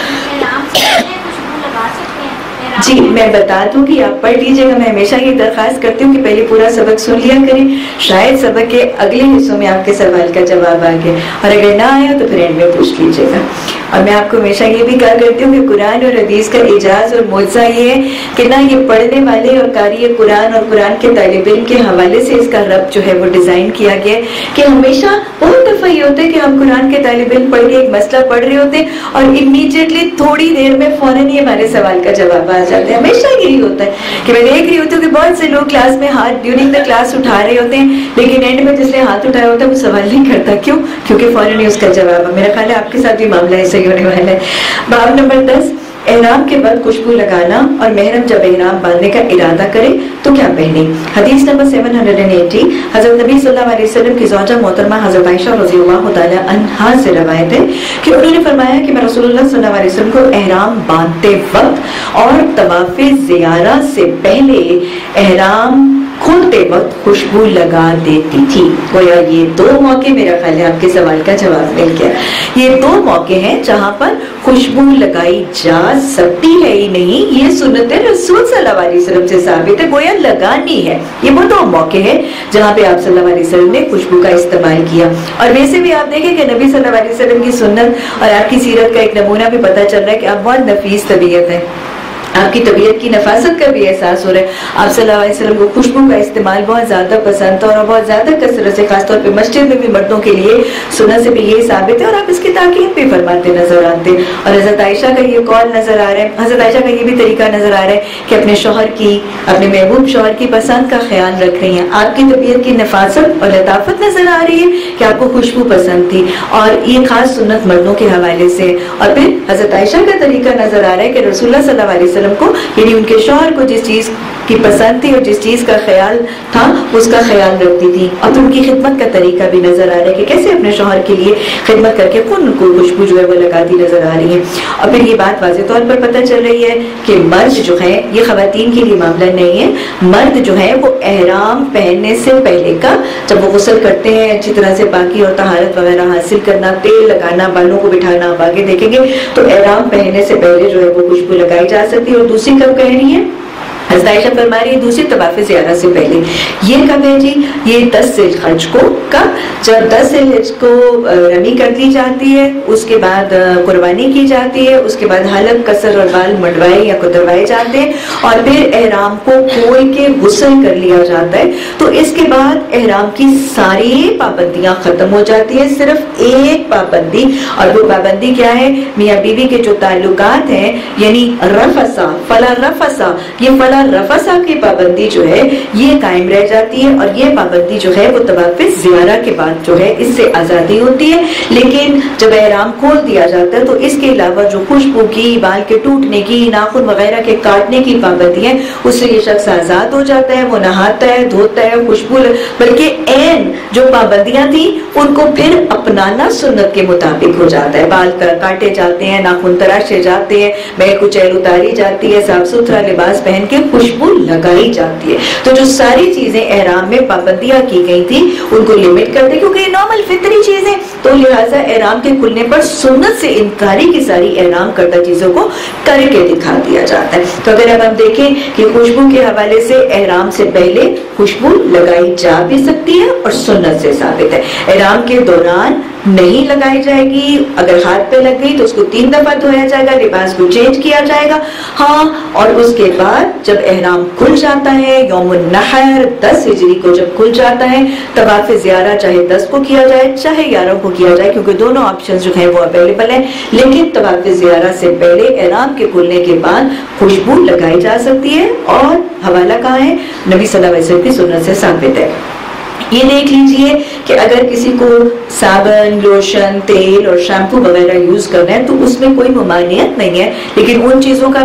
جی میں بتا دوں کہ آپ پڑھ لیجیے گا. میں ہمیشہ یہ درخواست کرتی ہوں کہ پہلے پورا سبق سن لیا کریں, شاید سبق کے اگلے حصوں میں آپ کے سوال کا جواب آ گیا, اور اگر نہ آیا تو پھر اینڈ میں پوچھ لیجیے گا. اور میں آپ کو ہمیشہ یہ بھی کہا کرتی ہوں کہ قرآن اور حدیث کا اعجاز اور معجزہ یہ ہے کہ نہ یہ پڑھنے والے اور قاری قرآن اور قرآن کے طالب علم کے حوالے سے اس کا رب جو ہے وہ ڈیزائن کیا گیا ہے, کہ ہمیشہ بہت دفعہ یہ ہوتا ہے کہ ہم قرآن کے طالب علم پڑھ کے ایک مسئلہ پڑھ رہے ہوتے ہیں اور امیڈیٹلی تھوڑی دیر میں فوراً ہی ہمارے سوال کا جواب آ جاتا ہے. ہمیشہ یہی ہوتا ہے کہ میں دیکھ رہی ہوتی ہوں کہ بہت سے لوگ کلاس میں ہاتھ ڈیورنگ دا کلاس اٹھا رہے ہوتے ہیں, لیکن اینڈ میں جس نے ہاتھ اٹھایا ہوتا ہے وہ سوال نہیں کرتا. کیوں؟ کیونکہ فوراً ہی اس کا جواب ہے. میرا خیال ہے آپ کے ساتھ بھی معاملہ ایسا ہی ہونے والا ہے. باب نمبر دس, احرام کے بعد خوشبو لگانا اور محرم جب احرام باندھنے کا ارادہ کرے تو کیا پہنے. حدیث number seven hundred and eighty, حضرت نبی صلی اللہ علیہ وسلم کی زوجہ محترمہ حضرت عائشہ رضی اللہ تعالیٰ عنہا سے روایت ہے کہ انہوں نے فرمایا کہ میں رسول اللہ صلی اللہ علیہ وسلم کو احرام باندھتے وقت اور طواف زیارہ سے پہلے احرام کھولتے وقت خوشبو لگا دیتی تھی. گویا یہ دو موقع, میرا خیال ہے آپ کے سوال کا جواب مل گیا, یہ دو موقع ہیں جہاں پر خوشبو لگائی جا سکتی ہے ہی نہیں, یہ سنت رسول صلی اللہ علیہ وسلم سے ثابت ہے, گویا لگانی ہے. یہ وہ دو موقع ہیں جہاں پہ آپ صلی اللہ علیہ وسلم نے خوشبو کا استعمال کیا. اور ویسے بھی آپ دیکھیں کہ نبی صلی اللہ علیہ وسلم کی سنت اور آپ کی سیرت کا ایک نمونہ بھی پتہ چل رہا ہے کہ آپ بہت نفیس طبیعت ہے, آپ کی طبیعت کی نفاست کا بھی احساس ہو رہا ہے. آپ صلی اللہ علیہ وسلم کو خوشبو کا استعمال بہت زیادہ پسند تھا اور بہت زیادہ کثرت سے, خاص طور پہ مسجد میں بھی مردوں کے لیے سنت سے بھی یہی ثابت ہے, اور آپ اس کی تاکید بھی فرماتے نظر آتے ہیں. اور حضرت عائشہ کا یہ قول نظر آ رہا ہے, حضرت عائشہ کا یہ بھی طریقہ نظر آ رہا ہے کہ اپنے شوہر کی, اپنے محبوب شوہر کی پسند کا خیال رکھ رہی ہیں. آپ کی طبیعت کی نفاست اور لطافت نظر آ رہی ہے کہ آپ کو خوشبو پسند تھی, اور یہ خاص سنت مردوں کے حوالے سے. اور پھر حضرت عائشہ کا طریقہ نظر آ رہا ہے کہ رسول اللہ صلی اللہ علیہ وسلم کو, یعنی ان کے شوہر کو جس چیز کی پسند تھی اور جس چیز کا خیال تھا اس کا خیال رکھتی تھی. اور پھر ان کی خدمت کا طریقہ بھی نظر آ رہا ہے کہ کیسے اپنے شوہر کے لیے خدمت کر کے خود ان کو خوشبو جو ہے وہ لگاتی نظر آ رہی ہے. اور پھر یہ بات واضح طور پر پتہ چل رہی ہے کہ مرد جو ہے, یہ خواتین کے لیے معاملہ نہیں ہے, مرد جو ہے وہ احرام پہننے سے پہلے کا, جب وہ غسل کرتے ہیں اچھی طرح سے پاکی اور طہارت وغیرہ حاصل کرنا, تیل لگانا, بالوں کو بٹھانا, آپ آگے دیکھیں گے تو احرام پہننے سے پہلے جو ہے وہ خوشبو لگائی جا سکتی ہے. اور دوسری کب کہنی ہے, حضرت عائشہ فرما رہی ہے دوسری طواف زیارہ سے پہلے. یہ کب ہے جی, یہ دس ذی الحج کو. کب؟ جب دس ذی الحج کو رمی کر دی جاتی ہے, اس کے بعد قربانی کی جاتی ہے, اس کے بعد حلق, قصر اور بال مڈوائے یا کتروائے جاتے ہیں, اور پھر احرام کو کھول کے غسل کر لیا جاتا ہے. تو اس کے بعد احرام کی ساری پابندیاں ختم ہو جاتی ہیں, صرف ایک پابندی, اور وہ پابندی کیا ہے, میاں بیوی کے جو تعلقات ہیں, یعنی رفسا فلا رفسا, یہ فلا رفسا کی پابندی جو ہے یہ قائم رہ جاتی ہے. اور یہ پابندی جو ہے وہ طواف زیارہ کے بعد جو ہے اس سے آزادی ہوتی ہے. لیکن جب احرام کھول دیا جاتا ہے تو اس کے علاوہ جو خوشبو کی, بال کے ٹوٹنے کی, ناخن وغیرہ کے کاٹنے کی پابندی ہے, اس سے یہ شخص آزاد ہو جاتا ہے. وہ نہاتا ہے, دھوتا ہے, خوشبو, بلکہ عین جو پابندیاں تھیں ان کو پھر اپنانا سنت کے مطابق ہو جاتا ہے. بال کاٹے جاتے ہیں, ناخن تراشے جاتے ہیں, میل کچیل اتاری جاتی ہے, صاف ستھرا لباس پہن کے خوشبو لگائی جاتی ہے. تو جو ساری چیزیں احرام میں پابندیاں کی گئی تھی ان کو لمٹ کر دے, کیونکہ یہ نارمل فطری چیزیں, تو لہٰذا احرام کے کھلنے پر سنت سے ان ساری کی ساری احرام کردہ چیزوں کو کر کے دکھا دیا جاتا ہے. تو اگر اب ہم دیکھیں کہ خوشبو کے حوالے سے احرام سے پہلے خوشبو لگائی جا بھی سکتی ہے اور سنت سے ثابت ہے. احرام کے دوران نہیں لگائی جائے گی, اگر ہاتھ پہ لگ گئی تو اس کو تین دفعہ دھویا جائے گا, لباس کو چینج کیا جائے گا. ہاں, اور اس کے بعد جب احرام کھل جاتا ہے, یوم النحر دس ہجری کو جب کھل جاتا ہے, طواف زیارہ چاہے دس کو کیا جائے چاہے گیارہ کو کیا جائے, کیونکہ دونوں آپشن جو ہیں وہ اویلیبل ہیں, لیکن طواف زیارہ سے پہلے احرام کے کھلنے کے بعد خوشبو لگائی جا سکتی ہے. اور حوالہ کہاں ہے, نبی صلی اللہ علیہ وسلم کی سنت سے ثابت ہے. یہ دیکھ لیجئے کہ اگر کسی کو صابن, لوشن, تیل اور شیمپو وغیرہ یوز کرنا ہے تو اس میں کوئی ممانعت نہیں ہے, لیکن ان چیزوں کا بھی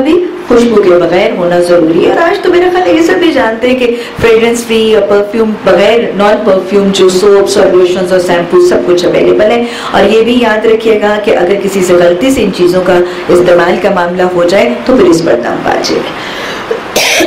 خوشبو کے بغیر ہونا ضروری ہے. اور آج تو میرا خیال ہے یہ سب بھی جانتے ہیں کہ فریگرنس فری یا پرفیوم بغیر نان پرفیوم جو سوپس اور لوشنز اور شیمپو سب کچھ اویلیبل ہے. اور یہ بھی یاد رکھیے گا کہ اگر کسی سے غلطی سے ان چیزوں کا استعمال کا معاملہ ہو جائے تو پھر اس پر دم واجب ہے.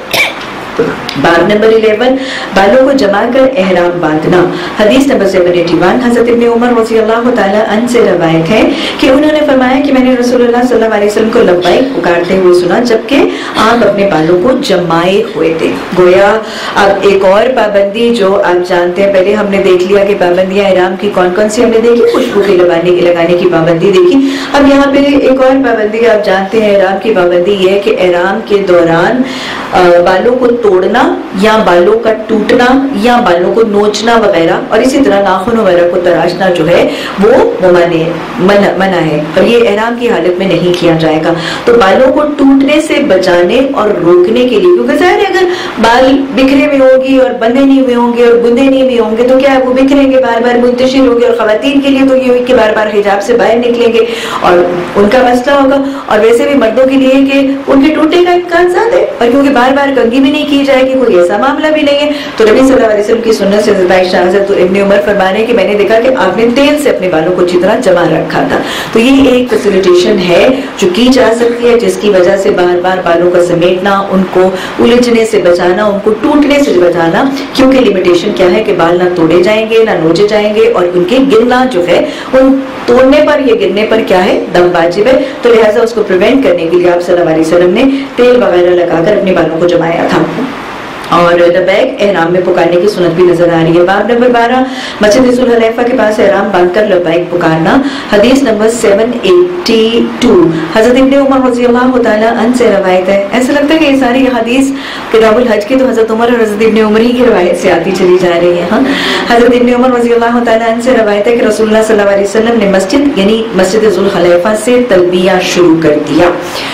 باب نمبر الیون، بالوں کو جما کر احرام باندھنا. حدیث نمبر سیون ایٹی ون، حضرت ابن عمر رضی اللہ تعالیٰ عنہ سے روایت ہے کہ انہوں نے فرمایا کہ میں نے رسول اللہ صلی اللہ علیہ وسلم کو لبیک پکارتے ہوئے سنا جبکہ آپ اپنے بالوں کو جمائے ہوئے تھے. گویا اب ایک اور پابندی جو آپ جانتے ہیں، پہلے ہم نے دیکھ لیا کہ پابندیاں احرام کی کون کون سی ہم نے دیکھی، خوشبو کے لگانے کی لگانے کی پابندی دیکھی. اب یہاں پہ ایک اور پابندی آپ جانتے ہیں احرام کی پابندی یہ ہے کہ احرام کے دوران بالوں کو توڑنا یا بالوں کا ٹوٹنا یا بالوں کو نوچنا وغیرہ اور اسی طرح ناخن وغیرہ کو تراشنا جو ہے وہ منع منع ہے اور یہ احرام کی حالت میں نہیں کیا جائے گا. تو بالوں کو ٹوٹنے سے بچانے اور روکنے کے لیے، کیونکہ ظاہر ہے اگر بال بکھرے ہوئے ہوں گی اور بندھے نہیں ہوئے ہوں گے اور گندے نہیں ہوئے ہوں گے تو کیا وہ بکھریں گے، بار بار منتشر ہوں گے. اور خواتین کے لیے تو یہ کہ بار بار حجاب سے باہر نکلیں گے اور ان کا مسئلہ ہوگا. اور ویسے بھی مردوں کے لیے کہ ان کے ٹوٹنے کا امکان زیادہ ہے، اور کیونکہ بار بار کنگھی بھی نہیں کی جائے گی، کوئی ایسا معاملہ بھی نہیں ہے. تو نبی صلی اللہ علیہ وسلم کی سنت سے حضرت ابن عمر فرمانے کہ میں نے دیکھا کہ آپ نے تیل سے اپنے بالوں کو اچھی طرح جما رکھا تھا. تو یہ ایک فیسیلیٹیشن ہے جو کی جا سکتی ہے، جس کی وجہ سے بار بار بالوں کا سمیٹنا، ان کو الجھنے سے بچانا، ان کو ٹوٹنے سے بچانا. کیونکہ لمیٹیشن کیا ہے کہ بال نہ توڑے جائیں گے نہ نوچے جائیں گے، اور ان کے گرنا جو ہے ان توڑنے پر یا گرنے پر کیا ہے دم واجب ہے. تو لہٰذا اس کو پریونٹ کرنے کے لیے آپ صلی اللہ علیہ وسلم نے تیل وغیرہ لگا کر اپنے بالوں کو جمایا تھا. اور لبیک احرام میں پکارنے کی سنت بھی نظر آ رہی ہے. باب نمبر بارہ، مسجد ذوالحلیفہ کے پاس احرام باندھ کر لبیک پکارنا. حدیث نمبر سیون ایٹی ٹو، حضرت ابن عمر رضی اللہ تعالیٰ عنہ سے روایت ہے. ایسا لگتا ہے کہ یہ ساری حدیث کتاب الحج کی تو حضرت عمر اور حضرت ابن عمر ہی کی روایت سے آتی چلی جا رہی ہے. ہاں، حضرت ابن عمر رضی اللہ تعالیٰ عنہ سے روایت ہے کہ رسول اللہ صلی اللہ علیہ وسلم نے مسجد یعنی مسجد ذوالحلیفہ سے تلبیہ شروع کر دیا.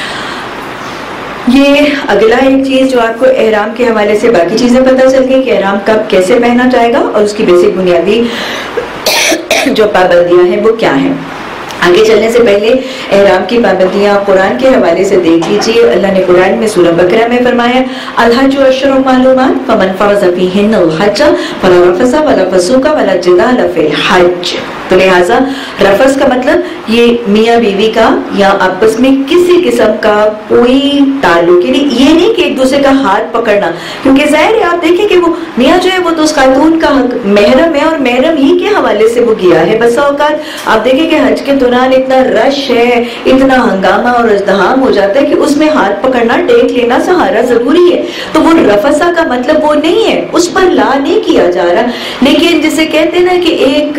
یہ اگلا ایک چیز جو آپ کو احرام کے حوالے سے باقی چیزیں پتہ چل گئی کہ احرام کب کیسے پہنا جائے گا اور اس کی بیسک بنیادی جو پابندیاں ہیں وہ کیا ہیں. آگے چلنے سے پہلے احرام کی پابندیاں قرآن کے حوالے سے دیکھ لیجیے. اللہ نے قرآن میں سورہ بقرہ میں فرمایا الحج اشہر معلومات فمن فرض فیہن الحج فلا رفث ولا فسوق ولا جدال فی الحج. تو لہٰذا رفث کا مطلب یہ میاں بیوی کا یا آپس میں کسی قسم کا کوئی تعلق، یعنی یہ نہیں کہ ایک دوسرے کا ہاتھ پکڑنا، کیونکہ ظاہر ہے آپ دیکھیں کہ وہ میاں جو ہے وہ تو اس خاتون کا محرم ہے اور محرم ہی کے حوالے سے وہ گیا ہے. بسا اوقات آپ دیکھیں کہ حج کے دوران اتنا رش ہے، اتنا ہنگامہ اور ازدحام ہو جاتا ہے کہ اس میں ہاتھ پکڑنا، ٹیک لینا، سہارا ضروری ہے. تو وہ رفثہ کا مطلب وہ نہیں ہے، اس پر لا نہیں کیا جا رہا. لیکن جسے کہتے ہیں نا کہ ایک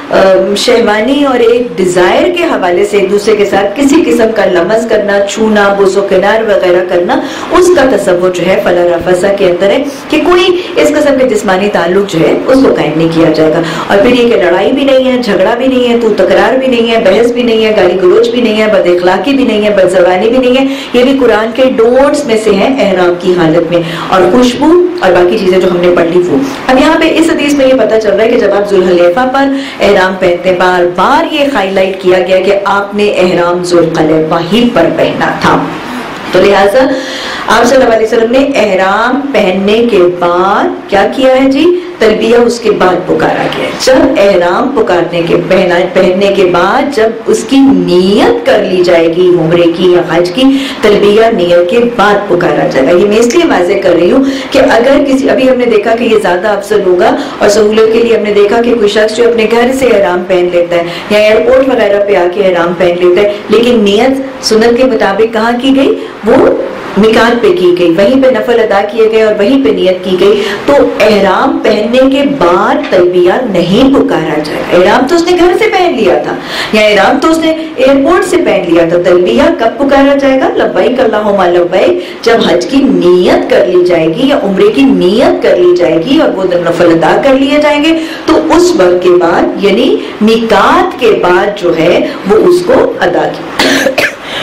شہوانی اور ایک ڈیزائر کے حوالے سے ایک دوسرے کے ساتھ کسی قسم کا لمس کرنا، چھونا، بوس و کنار وغیرہ کرنا، اس کا تصور جو ہے فلا رفثہ کے اندر ہے کہ کوئی اس قسم کے جسمانی تعلق جو ہے اس کو قائم نہیں کیا جائے گا. اور پھر یہ کہ لڑائی بھی نہیں ہے، جھگڑا بھی نہیں ہے، تو تکرار بھی نہیں ہے، بحث بھی نہیں ہے، گالی گلوچ بھی نہیں ہے، بد اخلاقی بھی نہیں ہے، بد زبانی بھی نہیں ہے. یہ بھی قرآن کے ڈونٹس میں سے ہیں احرام کی حالت میں. اور خوشبو اور باقی چیزیں جو ہم نے پڑھ لی وہ. اب یہاں پہ اس حدیث میں یہ پتہ چل رہا ہے کہ جب آپ ذوالحلیفہ پر احرام پہنتے، بار بار یہ ہائی لائٹ کیا گیا کہ آپ نے احرام ذوالحلیفہ ہی پر پہنا تھا. تو لہٰذا آپ صلی اللہ علیہ وسلم نے احرام پہننے کے بعد کیا کیا ہے جی؟ تلبیہ اس کے بعد پکارا گیا. جب احرام پکارنے کے پہنا پہننے کے بعد جب اس کی نیت کر لی جائے گی عمرے کی یا حج کی، تلبیہ نیت کے بعد پکارا جائے گا. یہ میں اس لیے واضح کر رہی ہوں کہ اگر کسی، ابھی ہم نے دیکھا کہ یہ زیادہ افضل ہوگا اور سہولت کے لیے ہم نے دیکھا کہ کوئی شخص جو اپنے گھر سے احرام پہن لیتا ہے یا ایئرپورٹ وغیرہ پہ آ کے احرام پہن لیتا ہے، لیکن نیت سنت کے مطابق کہاں کی گئی؟ وہ میقات پہ کی گئی، وہیں پہ نفل ادا کیے گئے اور وہیں پہ نیت کی گئی. تو احرام پہننے کے بعد تلبیہ نہیں پکارا جائے گا. احرام تو اس نے گھر سے پہن لیا تھا یا احرام تو اس نے ایئرپورٹ سے پہن لیا تھا. تلبیہ کب پکارا جائے گا؟ لبیک اللہم لبیک، جب حج کی نیت کر لی جائے گی یا عمرے کی نیت کر لی جائے گی اور وہ نفل ادا کر لیے جائیں گے، تو اس وقت کے بعد یعنی میقات کے بعد جو ہے وہ اس کو ادا کی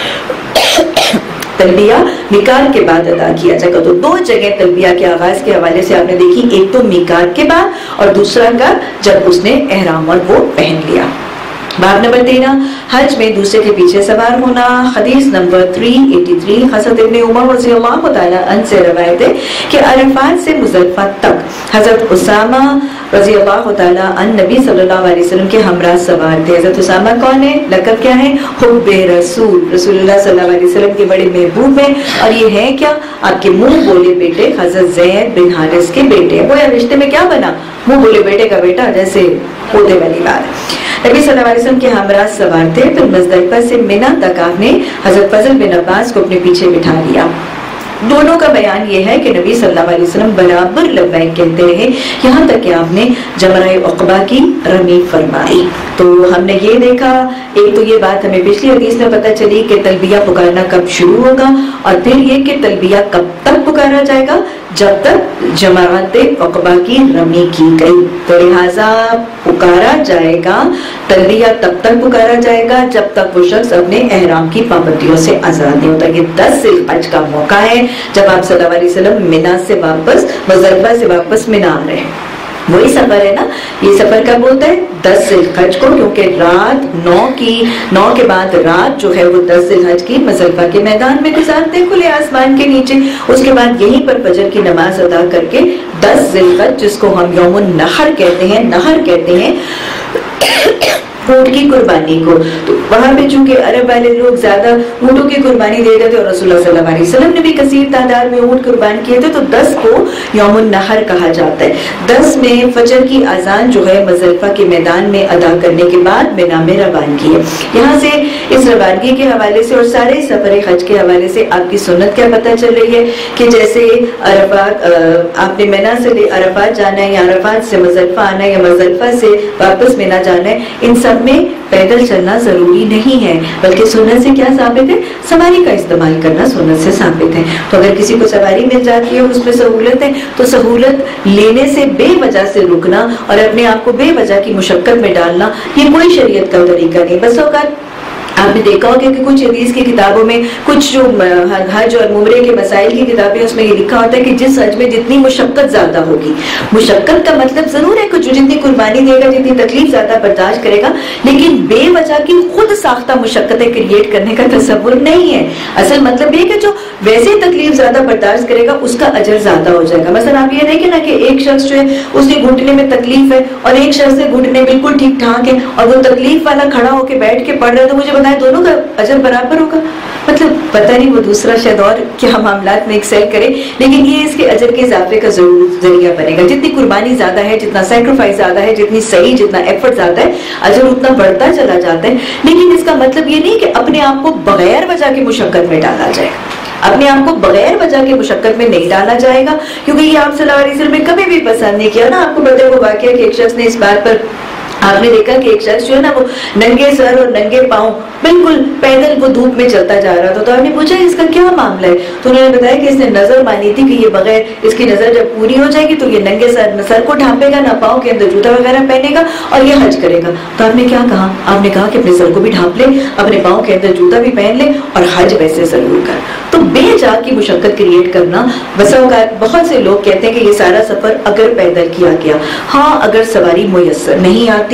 تلبیہ میقات کے بعد ادا کیا جائے گا. تو دو جگہ تلبیہ کے آغاز کے حوالے سے آپ نے دیکھی، ایک تو میقات کے بعد اور دوسرا کا جب اس نے احرام اور وہ پہن لیا. बाब नंबर तेरह, हज में दूसरे के पीछे सवार होना। हदीस नंबर तीन सौ तिरासी, हज़रत इब्न उमर रज़ी अल्लाह तआला अन्हु से रवायत है कि अरफात से मुज़दलिफा तक हज़रत उसामा रज़ी अल्लाह तआला अन्हु नबी सल्लल्लाहु अलैहि वसल्लम के हमरा सवार थे। हज़रत उसामा कौन है? लक़ब क्या है? हुब्बे रसूल, रसूलुल्लाह सल्लल्लाहु अलैहि वसल्लम के बड़े महबूब हैं। और ये है क्या? आपके मुंह बोले बेटे हज़रत ज़ैद बिन हारिस के बेटे हैं। वो या रिश्ते में क्या बना? मुंह बोले बेटे का बेटा, जैसे पोते वाली बात। नबी सल्लल्लाहु अलैहि वसल्लम के हमरा सवार थे। तो मुज़दलिफा से मिना तक आपने हज़रत फज़ल बिन अब्बास को अपने पीछे बिठा लिया। दोनों का बयान ये है कि नबी सल्लल्लाहु अलैहि वसल्लम बराबर लब्बैक कहते रहे, यहाँ तक कि आपने जमराए उक़बा की रमी फरमाई। तो हमने ये देखा, एक तो ये बात हमें पिछली हदीस में पता चली कि तलबिया पुकारना कब शुरू होगा, और फिर ये कि तलबिया कब तक पुकारा जाएगा? जब तक जमात उक़बा की रमी की गई। तो लिहाजा पुकारा जाएगा, तलबिया तब तक पुकारा जाएगा जब तक वो शख्स अपने एहराम की पाबंदियों से आजाद नहीं होता। ये दस ज़िलहज का मौका है जब आप सल्लल्लाहु अलैहि वसल्लम मिना से वापस, मुज़दलिफा से वापस मिना आ रहे हैं। वही सफर है ना, ये सफर कब होता है? दस ज़िलहज को, क्योंकि रात नौ की नौ के बाद रात जो है वो दस ज़िलहज की मुज़दलिफा के मैदान में गुजारते हैं खुले आसमान के नीचे। उसके बाद यहीं पर फजर की नमाज अदा करके दस ज़िलहज, जिसको हम यौमुन नहर कहते हैं, नहर कहते हैं ऊँट की कुर्बानी को, तो वहां पे चूंकि अरब वाले लोग ज्यादा ऊँटों की कुर्बानी दे रहे थे और रसूलुल्लाह सल्लल्लाहु अलैहि वसल्लम ने भी कसीर तादाद में ऊँट कुर्बान किए थे, तो दस को यौमुन नहर कहा जाता है। दस में फजर की अजान जो है मुज़दलिफा के मैदान में अदा करने के बाद मिना में रवानगी है। यहाँ से इस रवानगी के हवाले से और सारे सफर हज के हवाले से आपकी सुन्नत क्या पता चल रही है कि जैसे अरफात, आपने मिना से अरफात जाना है या अरफात से मुज़दलिफा आना है या मुज़दलिफा से वापस मिना जाना है, इन सब में पैदल चलना जरूरी नहीं है, बल्कि सुन्नत से क्या साबित है? सवारी का इस्तेमाल करना सुन्नत से साबित है। तो अगर किसी को सवारी मिल जाती है, उसमें सहूलत है, तो सहूलत लेने से बेवजह से रुकना और अपने आप को बेवजह की मुशक्कत में डालना, ये कोई शरीयत का तरीका नहीं। बस औकात आपने देखा होगा कि कुछ हदीस की किताबों में, कुछ जो हज और उम्रे के मसाइल की किताबें, उसमें ये लिखा होता है कि जिस हज में जितनी मुशक्कत ज्यादा होगी, मुशक्कत का मतलब जरूर है कुछ जितनी कुर्बानी देगा, जितनी तकलीफ ज्यादा बर्दाश्त करेगा, लेकिन बेवजह की खुद साख्ता मुशक्कतें क्रिएट करने का तसव्वुर नहीं है। असल मतलब ये कि जो वैसे तकलीफ ज्यादा बर्दाश्त करेगा उसका अजर ज्यादा हो जाएगा। मसलन आप ये देखें ना कि एक शख्स जो है उसके घुटने में तकलीफ है और एक शख्स के घुटने बिल्कुल ठीक ठाक है, और वो तकलीफ वाला खड़ा होकर बैठ के पढ़ रहा है, तो मुझे बताया दोनों का अजर बराबर होगा? मतलब पता नहीं वो दूसरा शायद और क्या मामलात में एक्सेल करे, लेकिन ये इसके अजर के इजाफे का जरूर जरिया बनेगा। जितनी कुर्बानी ज्यादा है, जितना सैक्रिफाइस ज्यादा है, जितनी सही, जितना एफर्ट ज्यादा है, अजर उतना बढ़ता चला जाता है। लेकिन इसका मतलब ये नहीं कि अपने आप को बगैर वजह की मुशक्कत में डाला जाए, अपने आप को बगैर वजह की मुशक्कत में नहीं डाला जाएगा, क्योंकि ये आप सल्लल्लाहु अलैहि वसल्लम ने कभी भी पसंद नहीं किया ना। आपको पता है वो वाकया कि एक शख्स ने इस बात पर, आपने देखा कि एक शख्स जो है ना वो नंगे सर और नंगे पांव बिल्कुल पैदल वो धूप में चलता जा रहा था, तो आपने पूछा इसका क्या मामला है? तो उन्होंने बताया कि इसने नजर मानी थी कि ये बगैर, इसकी नजर जब पूरी हो जाएगी तो ये नंगे सर सर को ढांपेगा, ना पाँव के अंदर जूता वगैरह पहनेगा और ये हज करेगा। तो आपने क्या कहा? आपने कहा कि अपने सर को भी ढांप ले, अपने पाँव के अंदर जूता भी पहन ले और हज वैसे जरूर कर। तो बेजा की मुशक्कत क्रिएट करना, बस बहुत से लोग कहते हैं कि ये सारा सफर अगर पैदल किया गया, हाँ अगर सवारी मुयस्सर नहीं आती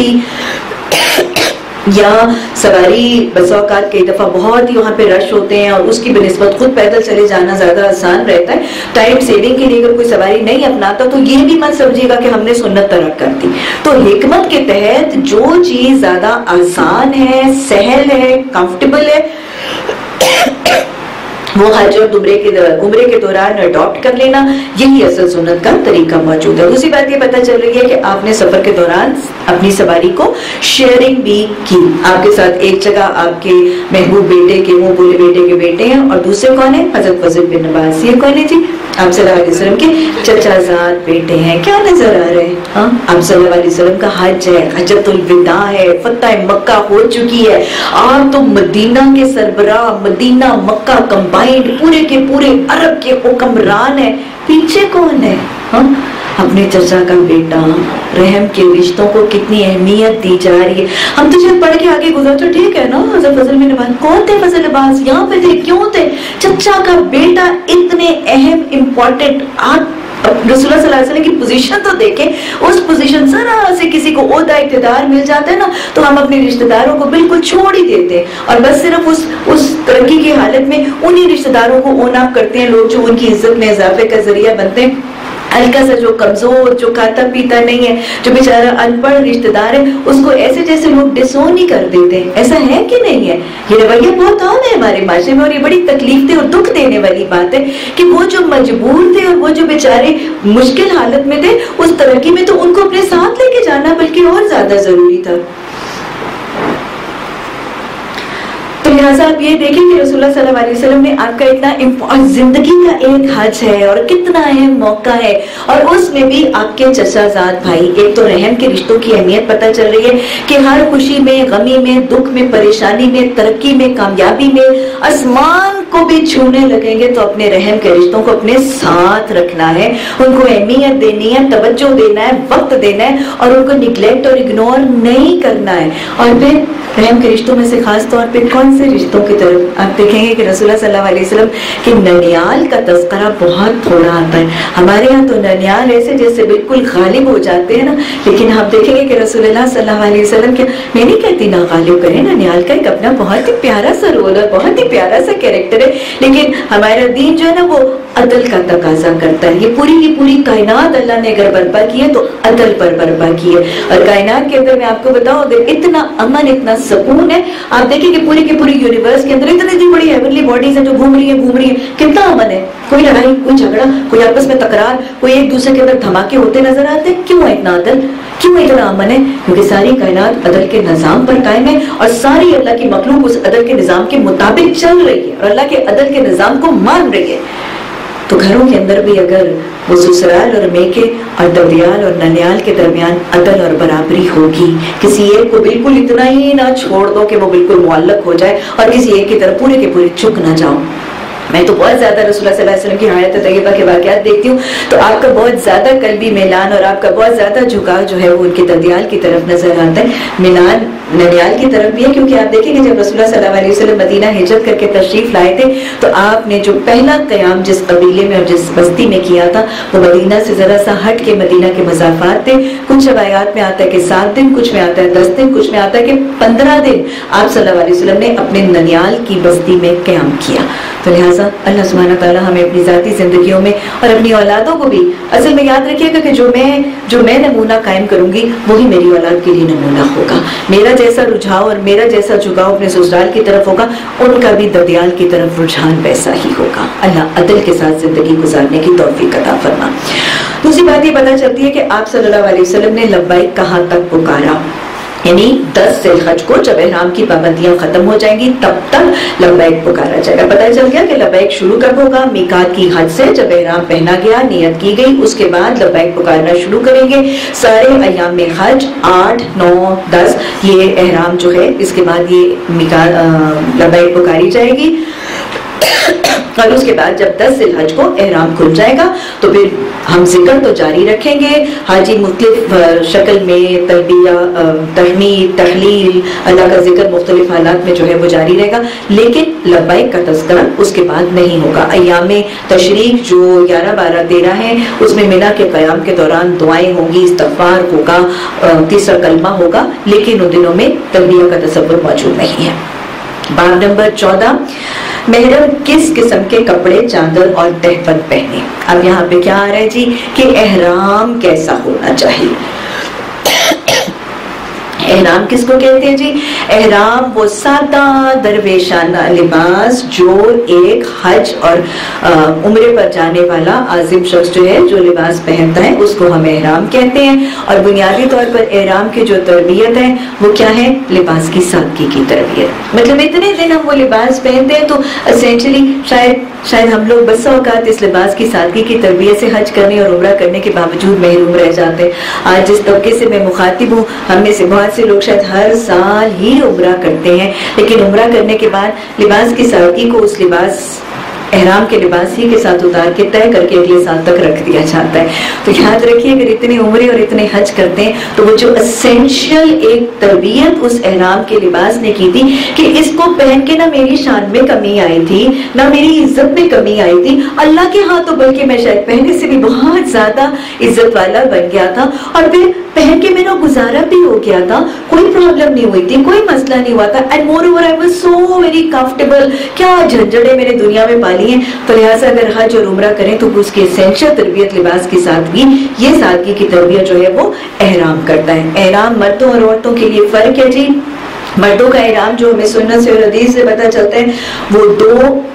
या सवारी बस औकात कई दफा बहुत ही वहाँ पे रश होते हैं और उसकी बनिस्बत खुद पैदल चले जाना ज्यादा आसान रहता है, टाइम सेविंग के लिए अगर कोई सवारी नहीं अपनाता, तो ये भी मत समझिएगा कि हमने सुन्नत तरक कर दी। तो हिकमत के तहत जो चीज ज्यादा आसान है, सहल है, कंफर्टेबल है, वो हज और उम्रे के उम्रे के दौरान अडॉप्ट कर लेना, यही असल सुन्नत का तरीका मौजूद है। दूसरी बात ये पता चल रही है कि आपने सफर के दौरान अपनी सवारी को शेयरिंग भी की। आपके साथ एक जगह आपके महबूब बेटे के, मुंह बोले बेटे के बेटे हैं, और दूसरे कौन है? हजरत फजल बिन अब्बास। ये कौन है जी? आप सल्लल्लाहु अलैहि वसल्लम के चचाजाद बेटे हैं। क्या नजर आ रहे हैं? हाँ, आप सल्लल्लाहु अलैहि वसल्लम का हज है, हज्जतुल विदा है, फतह मक्का हो चुकी है, आप तो मदीना के सरबराह, मदीना मक्का कंबाइंड पूरे के पूरे अरब के हुक्मरान है। पीछे कौन है? हाँ, अपने चचा का बेटा। रहम के रिश्तों को कितनी अहमियत दी जा रही है। हम तो जब पढ़ के आगे गुजर तो ठीक है ना, हज़रत फजल बिन अब्बास कौन थे? फजल अब्बास यहाँ पे थे, क्यों थे? चचा का बेटा, इतने अहम इम्पोर्टेंट। आप رسول اللہ صلی اللہ علیہ وسلم کی پوزیشن تو دیکھیں, اس پوزیشن ذرا سے کسی کو عہدہ اقتدار مل جاتا ہے نا تو ہم اپنے رشتہ داروں کو بالکل چھوڑ ہی دیتے ہیں, اور بس صرف اس اس ترقی کی حالت میں انہی رشتہ داروں کو اون اپ کرتے ہیں لوگ جو ان کی عزت میں اضافے کا ذریعہ بنتے ہیں. ہلکا سا جو کمزور, جو کھاتا پیتا نہیں ہے, جو بیچارہ ان پڑھ رشتہ دار ہے, اس کو ایسے جیسے لوگ ڈسون ہی کر دیتے ہیں. ایسا ہے کہ نہیں ہے؟ یہ رویہ بہت عام ہے ہمارے معاشرے میں, اور یہ بڑی تکلیف دہ اور دکھ دینے والی بات ہے کہ وہ جو مجبور تھے اور وہ جو بیچارے مشکل حالت میں تھے, اس ترقی میں تو ان کو اپنے ساتھ لے کے جانا بلکہ اور زیادہ ضروری تھا. تو لہٰذا آپ یہ دیکھیں کہ رسول اللہ صلی اللہ علیہ وسلم نے آپ کا اتنا زندگی کا ایک حج ہے اور کتنا اہم موقع ہے, اور اس میں بھی آپ کے چچا زاد بھائی, ایک تو رحم کے رشتوں کی اہمیت پتہ چل رہی ہے کہ ہر خوشی میں, غمی میں, دکھ میں, پریشانی میں, ترقی میں, کامیابی میں, آسمان کو بھی چھونے لگیں گے تو اپنے رحم کے رشتوں کو اپنے ساتھ رکھنا ہے, ان کو اہمیت دینی ہے, توجہ دینا ہے, وقت دینا ہے, اور ان کو نگلیکٹ اور اگنور نہیں کرنا ہے. اور پھر رحم کے رشتوں میں سے خاص طور پہ کون سے رشتوں کی طرف آپ دیکھیں گے کہ رسول اللہ صلی اللہ علیہ وسلم کے ننیال کا تذکرہ بہت تھوڑا آتا ہے. ہمارے یہاں تو ننیال ایسے جیسے بالکل غالب ہو جاتے ہیں نا, لیکن آپ دیکھیں گے کہ رسول اللہ صلی اللہ علیہ وسلم کے, میں نہیں کہتی نا غالب کریں, ننیال کا ایک اپنا بہت ہی پیارا سا رول ہے, بہت ہی پیارا سا کیریکٹر ہے, لیکن ہمارا دین جو ہے نا وہ عدل کا تقاضا کرتا ہے. یہ پوری کی پوری کائنات اللہ نے اگر برپا کی ہے تو عدل پر برپا کی ہے, اور کائنات کے اندر میں آپ کو بتاؤں ادھر اتنا امن, اتنا سکون ہے. آپ دیکھیں کہ پوری کی پوری یونیورس کے اندر اتنی اتنی بڑی ہیونلی باڈیز ہیں جو گھوم رہی ہیں گھوم رہی ہیں کتنا امن ہے. کوئی لڑائی, کوئی جھگڑا, کوئی آپس میں تکرار, کوئی ایک دوسرے کے اندر دھماکے ہوتے نظر آتے ہیں. کیوں ہے اتنا عدل, کیوں اتنا امن ہے؟ کیونکہ ساری کائنات عدل کے نظام پر قائم ہے, اور ساری اللہ کی مخلوق اس عدل کے نظام کے مطابق چل رہی ہے اور اللہ کے عدل کے نظام کو مان رہی ہے. تو گھروں کے اندر بھی اگر وہ سسرال اور میکے اور دودیال اور ننیال کے درمیان عدل اور برابری ہوگی, کسی ایک کو بالکل اتنا ہی نہ چھوڑ دو کہ وہ بالکل معلق ہو جائے, اور کسی ایک کی طرف پورے کے پورے چک نہ جاؤ. میں تو بہت زیادہ رسول اللہ صلی اللہ علیہ وسلم کی حیات طیبہ کے واقعات دیکھتی ہوں تو آپ کا بہت زیادہ قلبی میلان اور آپ کا بہت زیادہ جھکاؤ جو ہے وہ ان کے ددیال کی طرف نظر آتا ہے, میلان ننیال کی طرف بھی ہے. کیونکہ آپ دیکھیں کہ جب رسول اللہ صلی اللہ علیہ وسلم مدینہ ہجرت کر کے تشریف لائے تھے تو آپ نے جو پہلا قیام جس قبیلے میں اور جس بستی میں کیا تھا وہ مدینہ سے ذرا سا ہٹ کے مدینہ کے مضافات تھے. کچھ روایات میں آتا ہے کہ سات دن, کچھ میں آتا ہے دس دن, کچھ میں آتا ہے کہ پندرہ دن آپ صلی اللہ علیہ وسلم نے اپنے ننیال کی بستی میں قیام کیا. تو لہٰذا اللہ سبحانہ تعالیٰ ہمیں اپنی ذاتی زندگیوں میں اور اپنی اولادوں کو بھی اصل میں یاد رکھیے گا کہ جو میں جو میں نمونہ قائم کروں گی وہی میری اولاد کے لیے نمونہ ہوگا. میرا جیسا رجحاؤ اور میرا جیسا جھکاؤ اپنے سسرال کی طرف ہوگا, ان کا بھی ددیال کی طرف رجحان ویسا ہی ہوگا. اللہ عدل کے ساتھ زندگی گزارنے کی توفیق عطا فرما. دوسری بات یہ پتہ چلتی ہے کہ آپ صلی اللہ علیہ وسلم نے لبیک کہاں تک پکارا, یعنی دس ذی الحج کو جب احرام کی پابندیاں ختم ہو جائیں گی تب تک لبیک پکارا جائے گا. پتہ چل گیا کہ لبیک شروع کب ہوگا؟ میقات کی حد سے جب احرام پہنا گیا, نیت کی گئی, اس کے بعد لبیک پکارنا شروع کریں گے. سارے ایام میں حج آٹھ نو دس یہ احرام جو ہے اس کے بعد یہ میقات لبیک پکاری جائے گی, اور اس کے بعد جب دس ذی الحج کو احرام کھل جائے گا تو پھر ہم ذکر تو جاری رکھیں گے. حاجی مختلف شکل میں تلبیہ, تحمید, تحلیل, اللہ کا ذکر مختلف حالات میں جو ہے وہ جاری رہے گا, لیکن لبیک کا تذکرہ اس کے بعد نہیں ہوگا. ایام تشریق جو گیارہ بارہ تیرہ ہیں اس میں مینا کے قیام کے دوران دعائیں ہوں گی, استغفار ہوگا, تیسرا کلمہ ہوگا, لیکن ان دنوں میں تلبیہ کا تصور موجود نہیں ہے. باب نمبر چودہ, محرم کس قسم کے کپڑے, چادر اور تہبند پہنے. اب یہاں پہ کیا آ رہا ہے جی کہ احرام کیسا ہونا چاہیے. احرام کس کو کہتے ہیں جی؟ احرام وہ سادہ درویشانہ لباس جو ایک حج اور عمرے پر جانے والا عازم شخص جو ہے جو لباس پہنتا ہے اس کو ہم احرام کہتے ہیں. اور بنیادی طور پر احرام کی جو تربیت ہے وہ کیا ہے؟ لباس کی سادگی کی تربیت. مطلب اتنے دن ہم وہ لباس پہنتے ہیں تو اسینشلی شاید شاید ہم لوگ بسا اوقات اس لباس کی سادگی کی تربیت سے حج کرنے اور عمرہ کرنے کے باوجود محروم رہ جاتے ہیں. آج جس طبقے سے میں مخاطب ہوں ہم میں سے بہت سے لوگ شاید ہر سال ہی عمرہ کرتے ہیں, لیکن عمرہ کرنے کے بعد لباس کی سادگی کو اس لباس احرام کے لباس ہی کے ساتھ اتار کے طے کر کے اگلے سال تک رکھ دیا جاتا ہے. تو یاد رکھیے اگر اتنے عمرے اور اتنے حج کرتے ہیں تو وہ جو اسینشیل ایک تربیت اس احرام کے لباس نے کی تھی کہ اس کو پہن کے نہ میری شان میں کمی آئی تھی نہ میری عزت میں کمی آئی تھی, اللہ کے ہاں تو بلکہ میں شاید پہننے سے بھی بہت زیادہ عزت والا بن گیا تھا, اور پھر پہن کے میرا گزارا بھی ہو گیا تھا, کوئی پرابلم نہیں ہوئی تھی, کوئی مسئلہ نہیں ہوا تھا. And moreover I was so very comfortable. کیا جھنجھڑیں میں نے دنیا میں پالی ہیں. تو لہٰذا اگر حج اور عمرہ کریں تو اس کی اسینشل تربیت لباس کی سادگی, یہ سادگی کی تربیت جو ہے وہ احرام کرتا ہے. احرام مردوں اور عورتوں کے لیے فرق ہے جی. مردوں کا احرام جو ہمیں سنت سے اور حدیث سے پتہ چلتا ہے وہ دو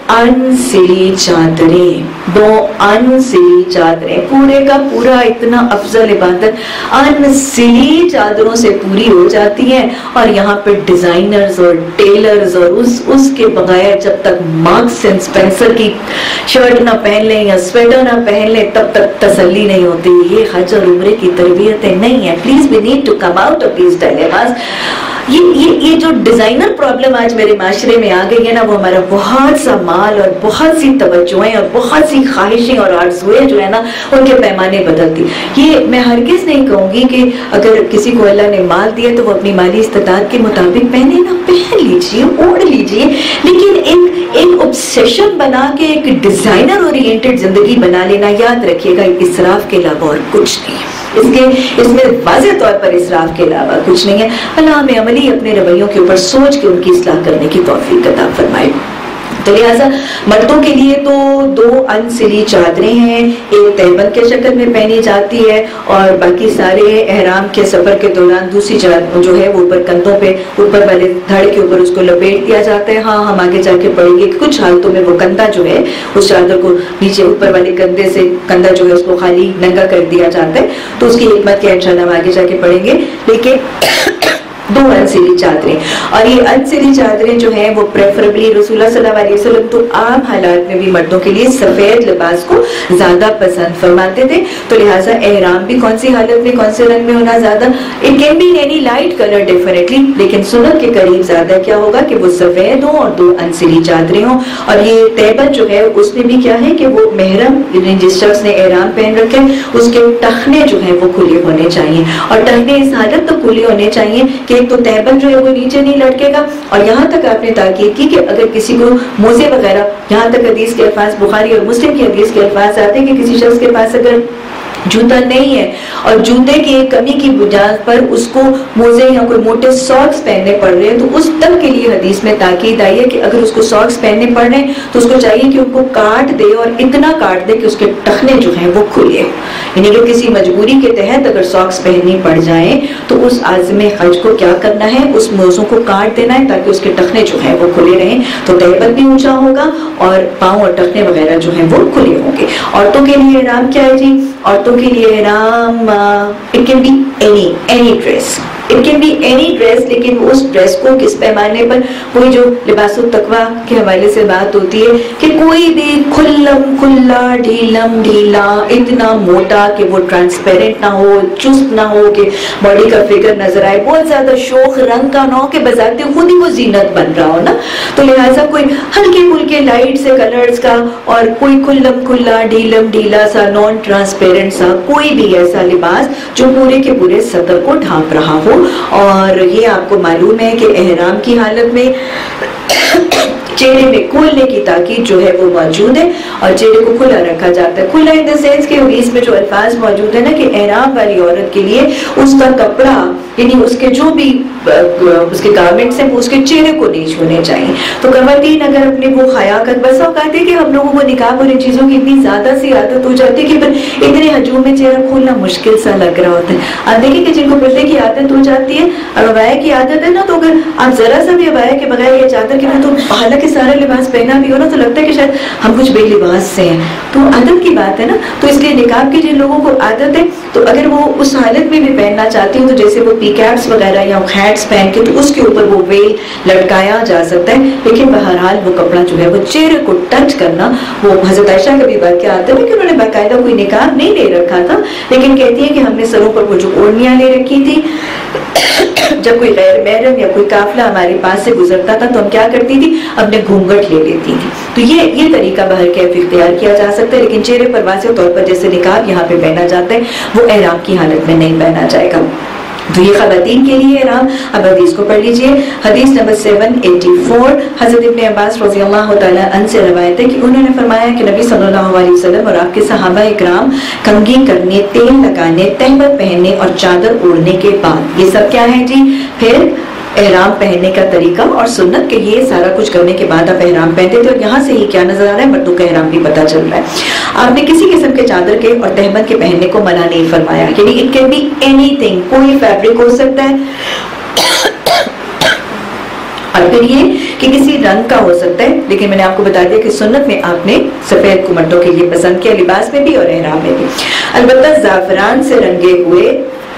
انسلی چادریں, دو انسلی چادریں, پورے کا پورا اتنا افضل عبادت انسلی چادروں سے پوری ہو جاتی ہے. اور یہاں پہ ڈیزائنرز اور ٹیلرز اور اس اس کے بغیر جب تک مارکس اینڈ اسپینسر کی شرٹ نہ پہن لیں یا سویٹر نہ پہن لیں تب تک تسلی نہیں ہوتی. یہ حج اور عمرے کی تربیتیں نہیں ہیں. Please we need to come out of these dilemmas. یہ یہ یہ جو ڈیزائنر پرابلم آج میرے معاشرے میں آ گئی ہے نا, وہ ہمارا بہت سا مال اور بہت سی توجہیں اور بہت سی خواہشیں اور آرزوئیں جو ہے نا ان کے پیمانے بدلتی. یہ میں ہرگز نہیں کہوں گی کہ اگر کسی کو اللہ نے مال دیا تو وہ اپنی مالی استطاعت کے مطابق پہنے نا, پہن لیجیے, اوڑھ لیجیے, لیکن ایک ایک obsession بنا کے ایک ڈیزائنر اورینٹڈ زندگی بنا لینا, یاد رکھیے گا اسراف کے علاوہ اور کچھ نہیں ہے. اس کے اس میں واضح طور پر اسراف کے علاوہ کچھ نہیں ہے. اللہ ہمیں عملی اپنے رویوں کے اوپر سوچ کے ان کی اصلاح کرنے کی توفیق عطا فرمائے. تو لہٰذا مردوں کے لیے تو دو انسلی چادریں ہیں, ایک تہبند کے شکل میں پہنی جاتی ہے اور باقی سارے احرام کے سفر کے دوران دوسری چادر جو ہے وہ اوپر کندھوں پہ اوپر والے دھڑ کے اوپر اس کو لپیٹ دیا جاتا ہے. ہاں ہم آگے جا کے پڑھیں گے کچھ حالتوں میں وہ کندھا جو ہے اس چادر کو نیچے اوپر والے کندھے سے کندھا جو ہے اس کو خالی ننگا کر دیا جاتا ہے, تو اس کی حکمت کیا انشاءاللہ ہم آگے جا کے پڑھیں گے. لیکن دو انسلی چادریں, اور یہ انسلی چادریں جو ہیں وہ پریفریبلی رسول اللہ صلی اللہ علیہ وسلم تو عام حالات میں بھی مردوں کے لیے سفید لباس کو زیادہ پسند فرماتے تھے. تو لہٰذا احرام بھی کون سی حالت میں کون سے رنگ میں ہونا زیادہ, it can be any light colour definitely, لیکن سنت کے قریب زیادہ کیا ہوگا کہ وہ سفید ہوں اور دو انسلی چادریں ہوں. اور یہ تہبند جو ہے اس میں بھی کیا ہے کہ وہ محرم جس شخص نے احرام پہن رکھے اس کے ٹخنے جو ہیں وہ کھلے ہونے چاہیے, اور ٹخنے اس حالت تک کھلے ہونے چاہیے کہ تو تہبند جو ہے وہ نیچے نہیں لٹکے گا. اور یہاں تک آپ نے تاکید کی کہ اگر کسی کو موزے وغیرہ, یہاں تک حدیث کے الفاظ بخاری اور مسلم کی حدیث کے الفاظ آتے ہیں کہ کسی شخص کے پاس اگر جوتا نہیں ہے اور جوتے کی ایک کمی کی بنیاد پر اس کو موزے یا کوئی موٹے ساکس پہننے پڑ رہے ہیں, تو اس تک کے لیے حدیث میں تاکید آئی ہے کہ اگر اس کو ساکس پہننے پڑ رہے ہیں تو اس کو چاہیے کہ ان کو کاٹ دے, اور اتنا کاٹ دے کہ اس کے ٹخنے جو ہیں وہ کھلے. یعنی اگر کسی مجبوری کے تحت اگر ساکس پہننی پڑ جائیں تو اس عازم حج کو کیا کرنا ہے, اس موزوں کو کاٹ دینا ہے تاکہ اس کے ٹخنے جو ہیں وہ کھلے رہیں. تو تہبند بھی اونچا ہوگا اور پاؤں اور ٹخنے وغیرہ جو ہیں وہ کھلے ہوں گے. عورتوں کے لیے احرام کیا ہے جی؟ عورتوں کے لیے احرام it can be any any dress, it can be any dress, لیکن اس ڈریس کو کس پیمانے پر, کوئی جو لباس التقویٰ کے حوالے سے بات ہوتی ہے کہ کوئی بھی کھلم کھلا ڈھیلم ڈھیلا, اتنا موٹا کہ وہ ٹرانسپیرنٹ نہ ہو, چست نہ ہو کہ باڈی کا فگر نظر آئے, بہت زیادہ شوخ رنگ کا نہ ہو کہ بذات خود ہی وہ زینت بن رہا ہو نا. تو لہٰذا کوئی ہلکے پھلکے لائٹ سے کلرز کا, اور کوئی کھلم کھلا ڈھیلم ڈھیلا سا نان ٹرانسپیرنٹ سا کوئی بھی ایسا لباس جو پورے کے پورے صدر کو ڈھانپ رہا ہو. اور یہ آپ کو معلوم ہے کہ احرام کی حالت میں چہرے میں کھولنے کی تاکید جو ہے وہ موجود ہے, اور چہرے کو کھلا رکھا جاتا ہے. کھلا ان دا سینس کہ اس میں جو الفاظ موجود ہے نا کہ احرام والی عورت کے لیے اس کا کپڑا یعنی اس کے جو بھی اس کے گارمنٹس ہیں وہ اس کے چہرے کو نہیں چھونے چاہیے. تو خواتین اگر اپنے وہ خیا کر, بس اوقات ہے کہ ہم لوگوں کو نکاح اور ان چیزوں کی اتنی زیادہ سی عادت ہو جاتی ہے کہ پھر اتنے ہجوم میں چہرہ کھولنا مشکل سا لگ رہا ہوتا ہے. آپ دیکھیں کہ جن کو پردے کی عادت ہو جاتی ہے اور ابایا کی عادت ہے نا, تو اگر آپ ذرا سا بھی ابایا کے بغیر یا چادر کے تو حالانکہ سارا لباس پہنا بھی ہو نا تو لگتا ہے کہ شاید ہم کچھ بے لباس سے ہیں. تو عادت کی بات ہے نا, تو اس لیے نقاب کی جن لوگوں کو عادت ہے تو اگر وہ اس حالت میں بھی پہننا چاہتی ہوں تو جیسے وہ پی کیپس وغیرہ یا ہیڈ پیڈس پہن کے تو اس کے اوپر وہ ویل لٹکایا جا سکتا ہے، لیکن بہرحال وہ کپڑا جو ہے وہ چہرے کو ٹچ کرنا، وہ حضرت عائشہ کا بھی واقعہ آتا ہے کہ انہوں نے باقاعدہ کوئی نقاب نہیں لے رکھا تھا، لیکن کہتی ہے کہ ہم نے سروں پر وہ جو اوڑھنیاں لے رکھی تھی، جب کوئی غیر محرم یا کوئی قافلہ ہمارے پاس سے گزرتا تھا تو ہم کیا کرتی تھی، اپنے گھونگھٹ لے لیتی تھی. تو یہ یہ طریقہ باہر کیف اختیار کیا جا سکتا ہے، لیکن چہرے پر واضح طور پر جیسے نقاب یہاں پہ پہنا جاتا ہے وہ احرام کی حالت میں نہیں پہنا جائے گا. تو یہ خواتین کے لیے احرام. اب حدیث کو پڑھ لیجئے. حدیث نمبر سیون ایٹی فور حضرت ابن عباس رضی اللہ تعالیٰ عنہ سے روایت ہے کہ انہوں نے فرمایا کہ نبی صلی اللہ علیہ وسلم اور آپ کے صحابہ اکرام کنگھی کرنے، تیل لگانے، تہمت پہننے اور چادر اوڑھنے کے بعد، یہ سب کیا ہے جی، پھر احرام پہننے کا طریقہ اور سنت کہ یہ سارا کچھ کرنے کے بعد آپ احرام پہنتے تھے. اور یہاں سے ہی کیا نظر آ رہا ہے، مردوں کا احرام بھی پتہ چل رہا ہے. آپ نے کسی قسم کے چادر کے اور تہمت کے پہننے کو منع نہیں فرمایا، یعنی it can be anything, کوئی فیبرک ہو سکتا ہے، اور پھر یہ کہ کسی رنگ کا ہو سکتا ہے. لیکن میں نے آپ کو بتا دیا کہ سنت میں آپ نے سفید کو مردوں کے لیے پسند کیا، لباس میں بھی اور احرام میں بھی. البتہ زعفران سے رنگے ہوئے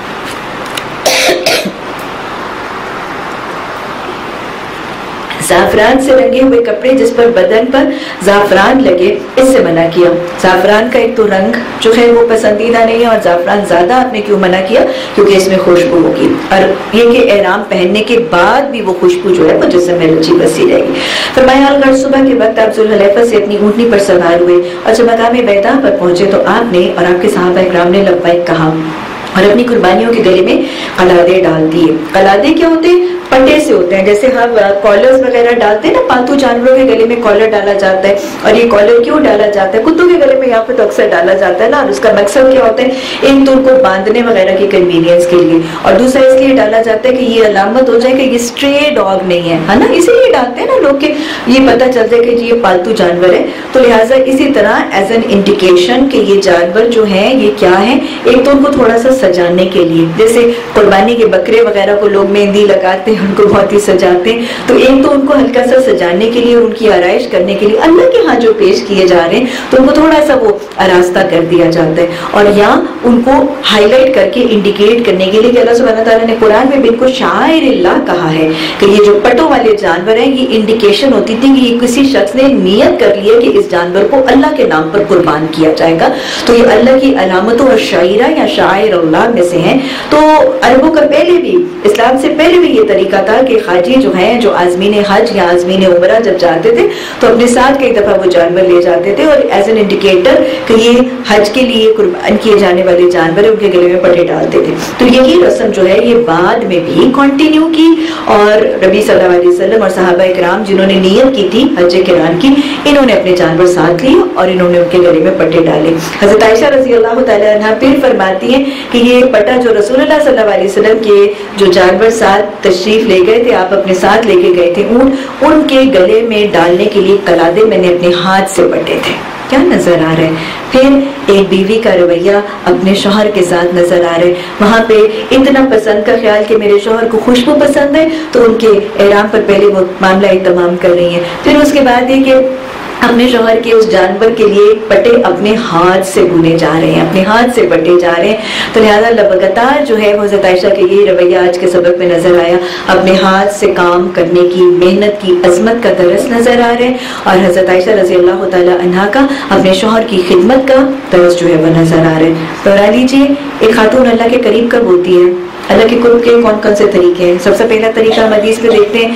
زعفران سے رنگے ہوئے کپڑے جس پر بدن پر زعفران لگے، اس سے منع کیا. زعفران کا ایک تو رنگ جو ہے وہ پسندیدہ نہیں ہے، اور زعفران زیادہ آپ نے کیوں منع کیا، کیونکہ اس میں خوشبو ہوگی، اور یہ کہ احرام پہننے کے بعد بھی وہ خوشبو جو ہے وہ جسم میں رچی بسی رہے گی. فرمایا کل صبح کے وقت آپ ذوالحلیفہ سے اپنی اونٹنی پر سوار ہوئے، اور جب مقام بیضاء پر پہنچے تو آپ نے اور آپ کے صحابہ اکرام نے لبیک کہا اور اپنی قربانیوں کے گلے میں قلادے ڈال دیے. قلادے کیا ہوتے ہیں؟ پٹے سے ہوتے ہیں، جیسے ہم کالرز وغیرہ ڈالتے ہیں نا، پالتو جانوروں کے گلے میں کالر ڈالا جاتا ہے. اور یہ کالر کیوں ڈالا جاتا ہے؟ کتوں کے گلے میں یہاں پہ تو اکثر ڈالا جاتا ہے نا، اور اس کا مقصد کیا ہوتا ہے، ایک تو ان کو باندھنے وغیرہ کی کنوینئنس کے لیے، اور دوسرا اس لیے ڈالا جاتا ہے کہ یہ علامت ہو جائے کہ یہ اسٹرے ڈاگ نہیں ہے، ہے نا، اسی لیے ڈالتے ہیں نا لوگ کہ یہ پتہ چل جائے کہ یہ پالتو جانور ہے. تو لہٰذا اسی طرح ایز این انڈیکیشن کہ یہ جانور جو ہیں یہ کیا ہے، ایک تو ان کو تھوڑا سا سجانے کے لیے، جیسے قربانی کے بکرے وغیرہ کو لوگ مہندی لگاتے ہیں، ان کو بہت ہی سجاتے ہیں، تو ایک تو ان کو ہلکا سا سجانے کے لیے اور ان کی آرائش کرنے کے لیے اللہ کے ہاں جو پیش کیے جا رہے ہیں تو ان کو تھوڑا سا وہ آراستہ کر دیا جاتا ہے، اور یا ان کو ہائی لائٹ کر کے انڈیکیٹ کرنے کے لیے کہ اللہ سبحانہ تعالیٰ نے قرآن میں بالکل شعائر اللہ کہا ہے کہ یہ جو پٹوں والے جانور ہیں یہ انڈیکیشن ہوتی تھی کہ یہ کسی شخص نے نیت کر لی ہے کہ اس جانور کو اللہ کے نام پر قربان کیا جائے گا. تو یہ اللہ کی علامتوں اور شاعرہ یا شاعر اللہ میں سے ہیں. تو عربوں کا پہلے بھی، اسلام سے پہلے بھی یہ طریقہ تھا کہ حاجی جو ہیں جو عازمین حج یا عازمین عمرہ جب جاتے تھے تو اپنے ساتھ کئی دفعہ وہ جانور لے جاتے تھے، اور ایز این انڈیکیٹر کہ یہ حج کے لیے قربان کیے جانے والے جانور ان کے گلے میں پٹے ڈالتے تھے. تو یہی رسم جو ہے یہ بعد میں بھی کنٹینیو کی، اور نبی صلی اللہ علیہ وسلم اور صحابہ اکرام جنہوں نے نیت کی تھی حج قران کی، انہوں نے اپنے جانور ساتھ لیے اور انہوں نے ان کے گلے میں پٹے ڈالے. حضرت عائشہ رضی اللہ تعالیٰ عنہ پھر فرماتی ہیں کہ یہ پٹا جو رسول اللہ صلی اللہ علیہ وسلم کے جو جانور ساتھ تشریف لے گئے تھے، آپ اپنے ساتھ لے کے گئے تھے اونٹ، ان کے گلے میں ڈالنے کے لیے قلادے میں نے اپنے ہاتھ سے پٹے تھے. کیا نظر آ رہا ہے؟ پھر ایک بیوی کا رویہ اپنے شوہر کے ساتھ نظر آ رہا ہے. وہاں پہ اتنا پسند کا خیال کہ میرے شوہر کو خوشبو پسند ہے، تو ان کے احرام پر پہلے وہ معاملہ اہتمام کر رہی ہیں. پھر اس کے بعد یہ کہ اپنے شوہر کے اس جانور کے لیے پٹے اپنے ہاتھ سے بنے جا رہے ہیں، اپنے ہاتھ سے پٹے جا رہے ہیں. تو لہٰذا لگاتار جو ہے حضرت عائشہ کے یہ رویہ آج کے سبق میں نظر آیا، اپنے ہاتھ سے کام کرنے کی محنت کی عظمت کا درس نظر آ رہا ہے، اور حضرت عائشہ رضی اللہ تعالیٰ عنہا کا اپنے شوہر کی خدمت کا درس جو ہے وہ نظر آ رہا ہے. دوہرا لیجیے، ایک خاتون اللہ کے قریب کب ہوتی ہے؟ اللہ کے قرب کے کون کون سے طریقے ہیں؟ سب سے پہلا طریقہ ہم حدیث میں دیکھتے ہیں،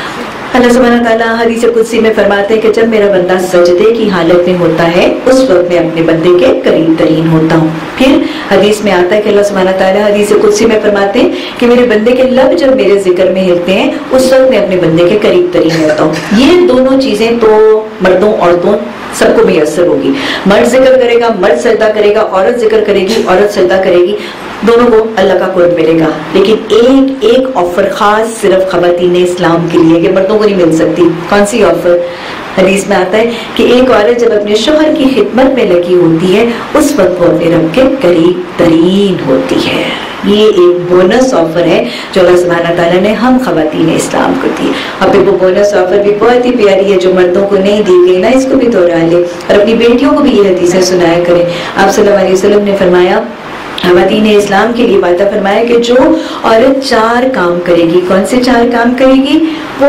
اللہ سبحانہ تعالیٰ حدیث قدسی میں فرماتے ہیں کہ جب میرا بندہ سجدے کی حالت میں ہوتا ہے اس وقت میں اپنے بندے کے قریب ترین ہوتا ہوں. پھر حدیث میں آتا ہے کہ اللہ سبحانہ تعالیٰ حدیث قدسی میں فرماتے ہیں کہ میرے بندے کے لب جب میرے ذکر میں ہلتے ہیں اس وقت میں اپنے بندے کے قریب ترین ہوتا ہوں. یہ دونوں چیزیں تو مردوں عورتوں سب کو میسر ہوگی. مرد ذکر کرے گا، مرد سجدہ کرے گا، عورت ذکر کرے گی، عورت سجدہ کرے گی، دونوں کو اللہ کا قرب ملے گا. لیکن ایک ایک آفر خاص صرف خواتین اسلام کے لیے کہ مردوں کو نہیں مل سکتی. کون سی آفر؟ حدیث میں آتا ہے کہ ایک عورت جب اپنے شوہر کی خدمت میں لگی ہوتی ہے اس وقت وہ اپنے رب کے قریب ترین ہوتی ہے. یہ ایک بونس آفر ہے جو اللہ سبحانہ تعالیٰ نے ہم خواتین اسلام کو دی. اور پھر وہ بونس آفر بھی بہت ہی پیاری ہے جو مردوں کو نہیں دی گئی نا، اس کو بھی دوہرا لے اور اپنی بیٹیوں کو بھی یہ حدیثیں سنایا کریں. آپ صلی اللہ علیہ وسلم نے فرمایا خواتین اسلام کے لیے وعدہ فرمایا کہ جو عورت چار کام کرے گی، کون سے چار کام کرے گی؟ وہ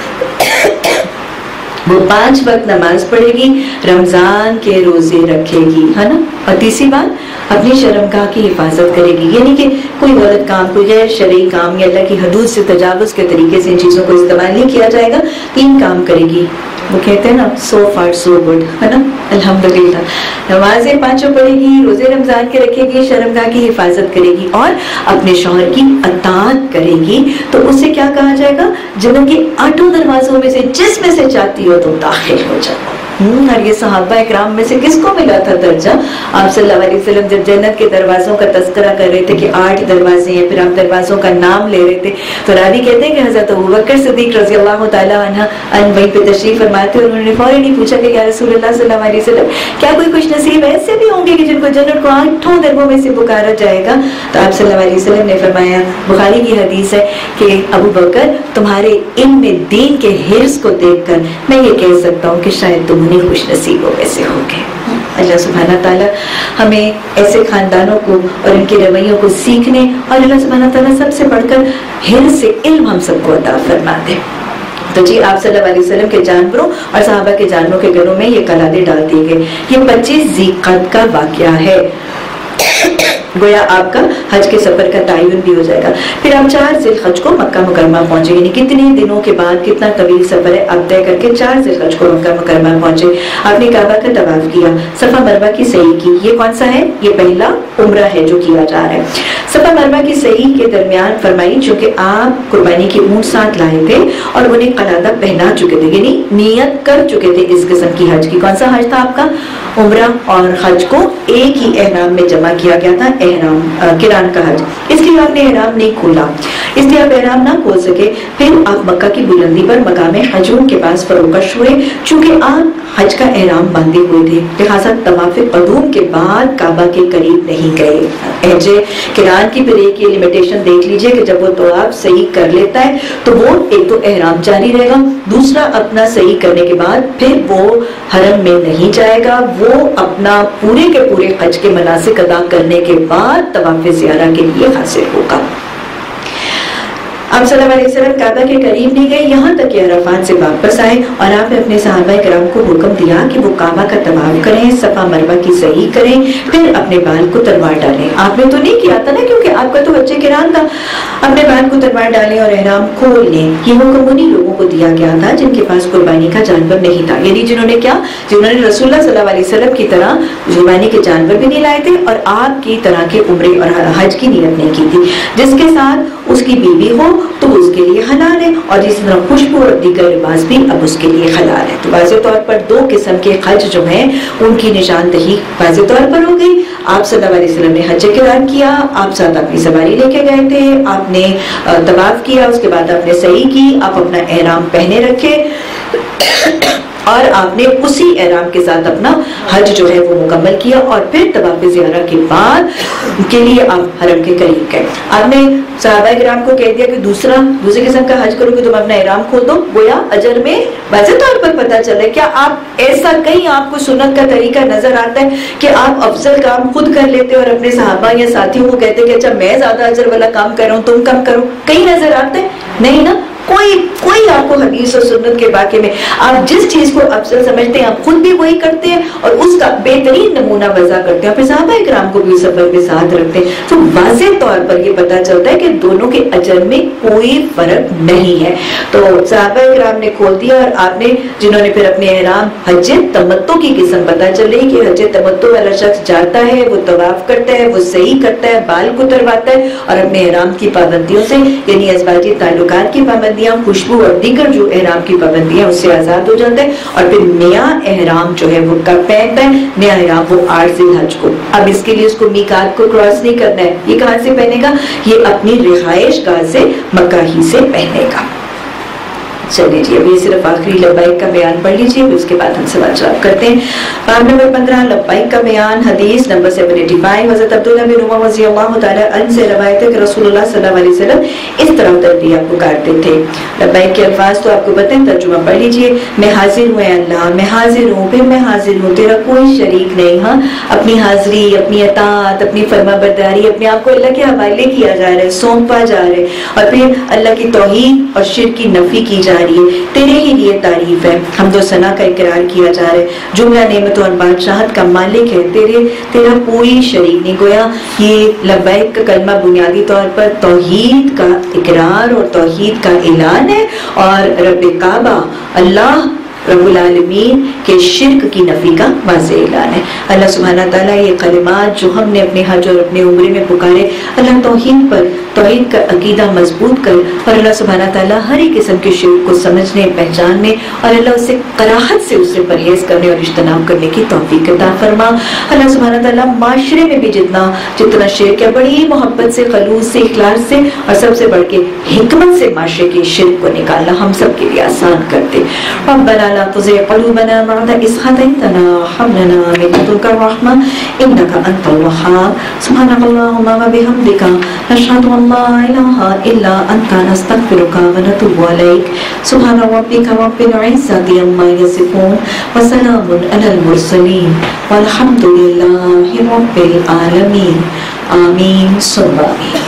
وہ پانچ وقت نماز پڑھے گی، رمضان کے روزے رکھے گی، ہے نا، اور تیسری بات اپنی شرمگاہ کی حفاظت کرے گی، یعنی کہ کوئی غلط کام، کوئی غیر شرعی کام یا اللہ کی حدود سے تجاوز کے طریقے سے ان چیزوں کو استعمال نہیں کیا جائے گا۔ تین کام کرے گی، وہ کہتے ہیں نا سو فار سو گڈ، ہے نا، الحمدللہ، نمازیں پانچوں پڑھے گی، روزے رمضان کے رکھے گی، شرمگاہ کی حفاظت کرے گی اور اپنے شوہر کی اطاعت کرے گی، تو اس سے کیا کہا جائے گا؟ جنت کے آٹھوں دروازوں میں سے جس میں سے چاہتی ہو تم داخل ہو جاؤ۔ اور یہ صحابہ اکرام میں سے کس کو ملا تھا درجہ؟ آپ صلی اللہ علیہ وسلم جب جنت کے دروازوں کا تذکرہ کر رہے تھے کہ آٹھ دروازے ہیں، پھر آپ دروازوں کا نام لے رہے تھے، تو راوی کہتے ہیں کہ حضرت ابوبکر صدیق رضی اللہ تعالیٰ عنہ ان وہیں پہ تشریف فرمائے تھے، اور انہوں نے فوراً ہی پوچھا کہ یا رسول اللہ صلی اللہ علیہ وسلم کیا کوئی خوش نصیب ایسے بھی ہوں گے کہ جن کو جنت کو آٹھوں دربوں میں سے پکارا جائے گا؟ تو آپ صلی اللہ علیہ وسلم نے فرمایا، بخاری کی حدیث ہے کہ ابوبکر تمہارے علم دین کے حرص کو دیکھ کر میں یہ کہہ سکتا ہوں کہ شاید تم انہیں خوش نصیب ہو ویسے ہو گئے۔ اللہ سبحانہ تعالیٰ ہمیں ایسے خاندانوں کو اور ان کے رویوں کو سیکھنے، اور اللہ سبحانہ تعالیٰ سب سے بڑھ کر حرص سے علم ہم سب کو عطا فرما دے۔ تو جی آپ صلی اللہ علیہ وسلم کے جانوروں اور صحابہ کے جانوروں کے گھروں میں یہ قلادے ڈال دیے گئے۔ یہ پچیس ذی قعدہ کا واقعہ ہے، گویا آپ کا حج کے سفر کا تعین بھی ہو جائے گا۔ پھر آپ چار ذی الحج کو مکہ مکرمہ پہنچے، یعنی کتنے دنوں کے بعد، کتنا طویل سفر ہے، آپ طے کر کے چار ذی الحج کو مکہ مکرمہ پہنچے۔ آپ نے کعبہ کا طواف کیا، صفا مروہ کی سعی کی۔ یہ کون سا ہے؟ یہ پہلا عمرہ ہے جو کیا جا رہا ہے۔ صفا مروہ کی سعی کے درمیان فرمائی چونکہ آپ قربانی کی اونٹ ساتھ لائے تھے اور انہیں قلادہ پہنا چکے تھے، یعنی نیت کر چکے تھے اس قسم کی حج کی۔ کون سا حج تھا آپ کا؟ عمرہ اور حج کو ایک ہی احرام میں جمع کیا گیا تھا، احرام قران کا حج۔ اس لیے آپ نے احرام نہیں کھولا، اس لیے آپ احرام نہ کھول سکے۔ پھر آپ مکہ کی بلندی پر مقام حجون کے پاس فروکش ہوئے، چونکہ آپ حج کا احرام باندھے ہوئے تھے، لہٰذا طواف قدوم کے بعد کعبہ کے قریب نہیں گئے۔ حج قران کی پھر ایک یہ لمیٹیشن دیکھ لیجئے کہ جب وہ طواف صحیح کر لیتا ہے تو وہ ایک تو احرام جاری رہے گا، دوسرا اپنا صحیح کرنے کے بعد پھر وہ حرم میں نہیں جائے گا، وہ اپنا پورے کے پورے حج کے مناسک ادا کرنے کے بعد طواف زیارہ کے لیے حاضر ہوگا۔ آپ صلی اللہ علیہ وسلم کعبہ کے قریب نہیں گئے یہاں تک کہ عرفات سے واپس آئے، اور آپ نے اپنے صحابہ کرام کو حکم دیا کہ وہ کعبہ کا طواف کریں، صفا مروہ کی سعی کریں، پھر اپنے بال کو تلوار ڈالیں۔ آپ نے تو نہیں کیا تھا نا، کیونکہ آپ کا تو حج قران تھا۔ اپنے بال کو تلوار ڈالیں اور احرام کھول لیں۔ یہ حکم انہیں لوگوں کو دیا گیا تھا جن کے پاس قربانی کا جانور نہیں تھا، یعنی جنہوں نے کیا، جنہوں نے رسول اللہ صلی اللہ علیہ وسلم کی طرح قربانی کے جانور بھی نہیں لائے تھے اور آپ کی طرح کے عمرے اور حج کی نیت نہیں کی تھی۔ جس کے ساتھ اس کی بیوی ہو تو اس کے لیے حلال ہے، اور جس طرح خوشبو اور دیگر لباس بھی اب اس کے لیے حلال ہے۔ تو واضح طور پر دو قسم کے حج جو ہیں ان کی نشاندہی واضح طور پر ہو گئی۔ آپ صلی اللہ علیہ وسلم نے حج قران کیا، آپ ساتھ اپنی سواری لے کے گئے تھے، آپ نے طواف کیا، اس کے بعد آپ نے سعی کی، آپ اپنا احرام پہنے رکھے اور آپ نے اسی احرام کے ساتھ اپنا حج جو ہے وہ مکمل کیا، اور پھر طواف زیارہ کے بعد کے لیے آپ حرم کے قریب گئے۔ آپ نے صحابہ کرام کو کہہ دیا کہ دوسرا دوسرے قسم کا حج کرو گے تم اپنا احرام کھول دو، گویا اجر میں واضح طور پر پتہ چل رہا ہے۔ کیا آپ ایسا کہیں آپ کو سنت کا طریقہ نظر آتا ہے کہ آپ افضل کام خود کر لیتے اور اپنے صحابہ یا ساتھیوں کو کہتے کہ اچھا میں زیادہ اجر والا کام کر رہا ہوں تم کم کرو؟ کہیں نظر آتا ہے؟ نہیں نا، کوئی کوئی آپ کو حدیث اور سنت کے واقعے میں آپ جس چیز کو افضل سمجھتے ہیں آپ خود بھی وہی کرتے ہیں اور اس کا بہترین نمونہ وضع کرتے ہیں، اور پھر صحابہ کرام کو بھی سفر میں ساتھ رکھتے ہیں۔ تو واضح طور پر یہ پتہ چلتا ہے کہ دونوں کے اجر میں کوئی فرق نہیں ہے۔ تو صحابہ کرام نے کھول دیا، اور آپ نے جنہوں نے پھر اپنے احرام حج تمتع کی قسم پتہ چل رہی کہ حج تمتع والا شخص جاتا ہے، وہ طواف کرتا ہے، وہ صحیح کرتا ہے، بال کو ترواتا ہے اور اپنے احرام کی پابندیوں سے، یعنی ازواجی تعلقات کی پابندی، خوشبو اور دیگر جو احرام کی پابندیاں اس سے آزاد ہو جاتا ہے، اور پھر نیا احرام جو ہے وہ کب پہنتا ہے؟ نیا احرام وہ آٹھ ذی الحج کو۔ اب اس کے لیے اس کو میقات کو کراس نہیں کرنا ہے، یہ کہاں سے پہنے گا؟ یہ اپنی رہائش گاہ سے مکہ ہی سے پہنے گا۔ چلیے جی ابھی صرف آخری لبیک کا بیان پڑھ لیجیے، اس کے بعد ہم سوال جواب کرتے ہیں. باب نمبر پندرہ لبیک کا بیان. حدیث نمبر سیون ایٹی فائیو. حضرت عبداللہ بن عمر رضی اللہ تعالیٰ عنہ سے روایت ہے کہ رسول اللہ صلی اللہ علیہ وسلم اس طرح تلبیہ پکارتے تھے. لبیک کے الفاظ تو آپ کو پتہ ہے، ترجمہ پڑھ لیجیے. میں حاضر ہوں اے اللہ، میں حاضر ہوں، پھر میں حاضر ہوں، تیرا کوئی شریک نہیں. ہاں اپنی حاضری، اپنی اطاعت، اپنی فرما برداری، اپنے آپ کو اللہ کے حوالے کیا جا رہا ہے، سونپا جا رہا ہے، اور پھر اللہ کی توحید اور شرک کی نفی کی جا رہی ہے. تیرے ہی لیے تعریف ہے، حمد و ثنا کا اقرار کیا جا رہا ہے، جملہ نعمت اور بادشاہت کا مالک ہے، تیرے تیرا کوئی شریک نہیں. گویا یہ لبیک کا کلمہ بنیادی طور پر توحید کا اقرار اور توحید کا اعلان ہے، اور رب کعبہ اللہ رب العالمین کے شرک کی نفی کا واضح اعلان ہے. اللہ سبحانہ تعالیٰ یہ کلمات جو ہم نے اپنے حج اور اپنے عمرے میں پکارے، اللہ توحید پر توحید کا عقیدہ مضبوط کر، اور اللہ سبحانہ تعالیٰ ہر ایک قسم کے شرک کو سمجھنے پہچاننے اور اللہ اسے کراہت سے اسے پرہیز کرنے اور اجتناب کرنے کی توفیق عطا فرما. اللہ سبحانہ تعالیٰ معاشرے میں بھی جتنا جتنا شرک ہے بڑی محبت سے، خلوص سے، اخلاص سے اور سب سے بڑھ کے حکمت سے معاشرے کے شرک کو نکالنا ہم سب کے لیے آسان کرتے. ربنا لا تزغ قلوبنا بعد إذ هديتنا وهب لنا من لدنك رحمة إنك أنت الوهاب. سبحانك اللهم وبحمدك نشهد أن لا إله إلا أنت نستغفرك ونتوب إليك. سبحان ربك رب العزة عما يصفون وسلام على المرسلين والحمد لله رب العالمين. آمين ثم آمين.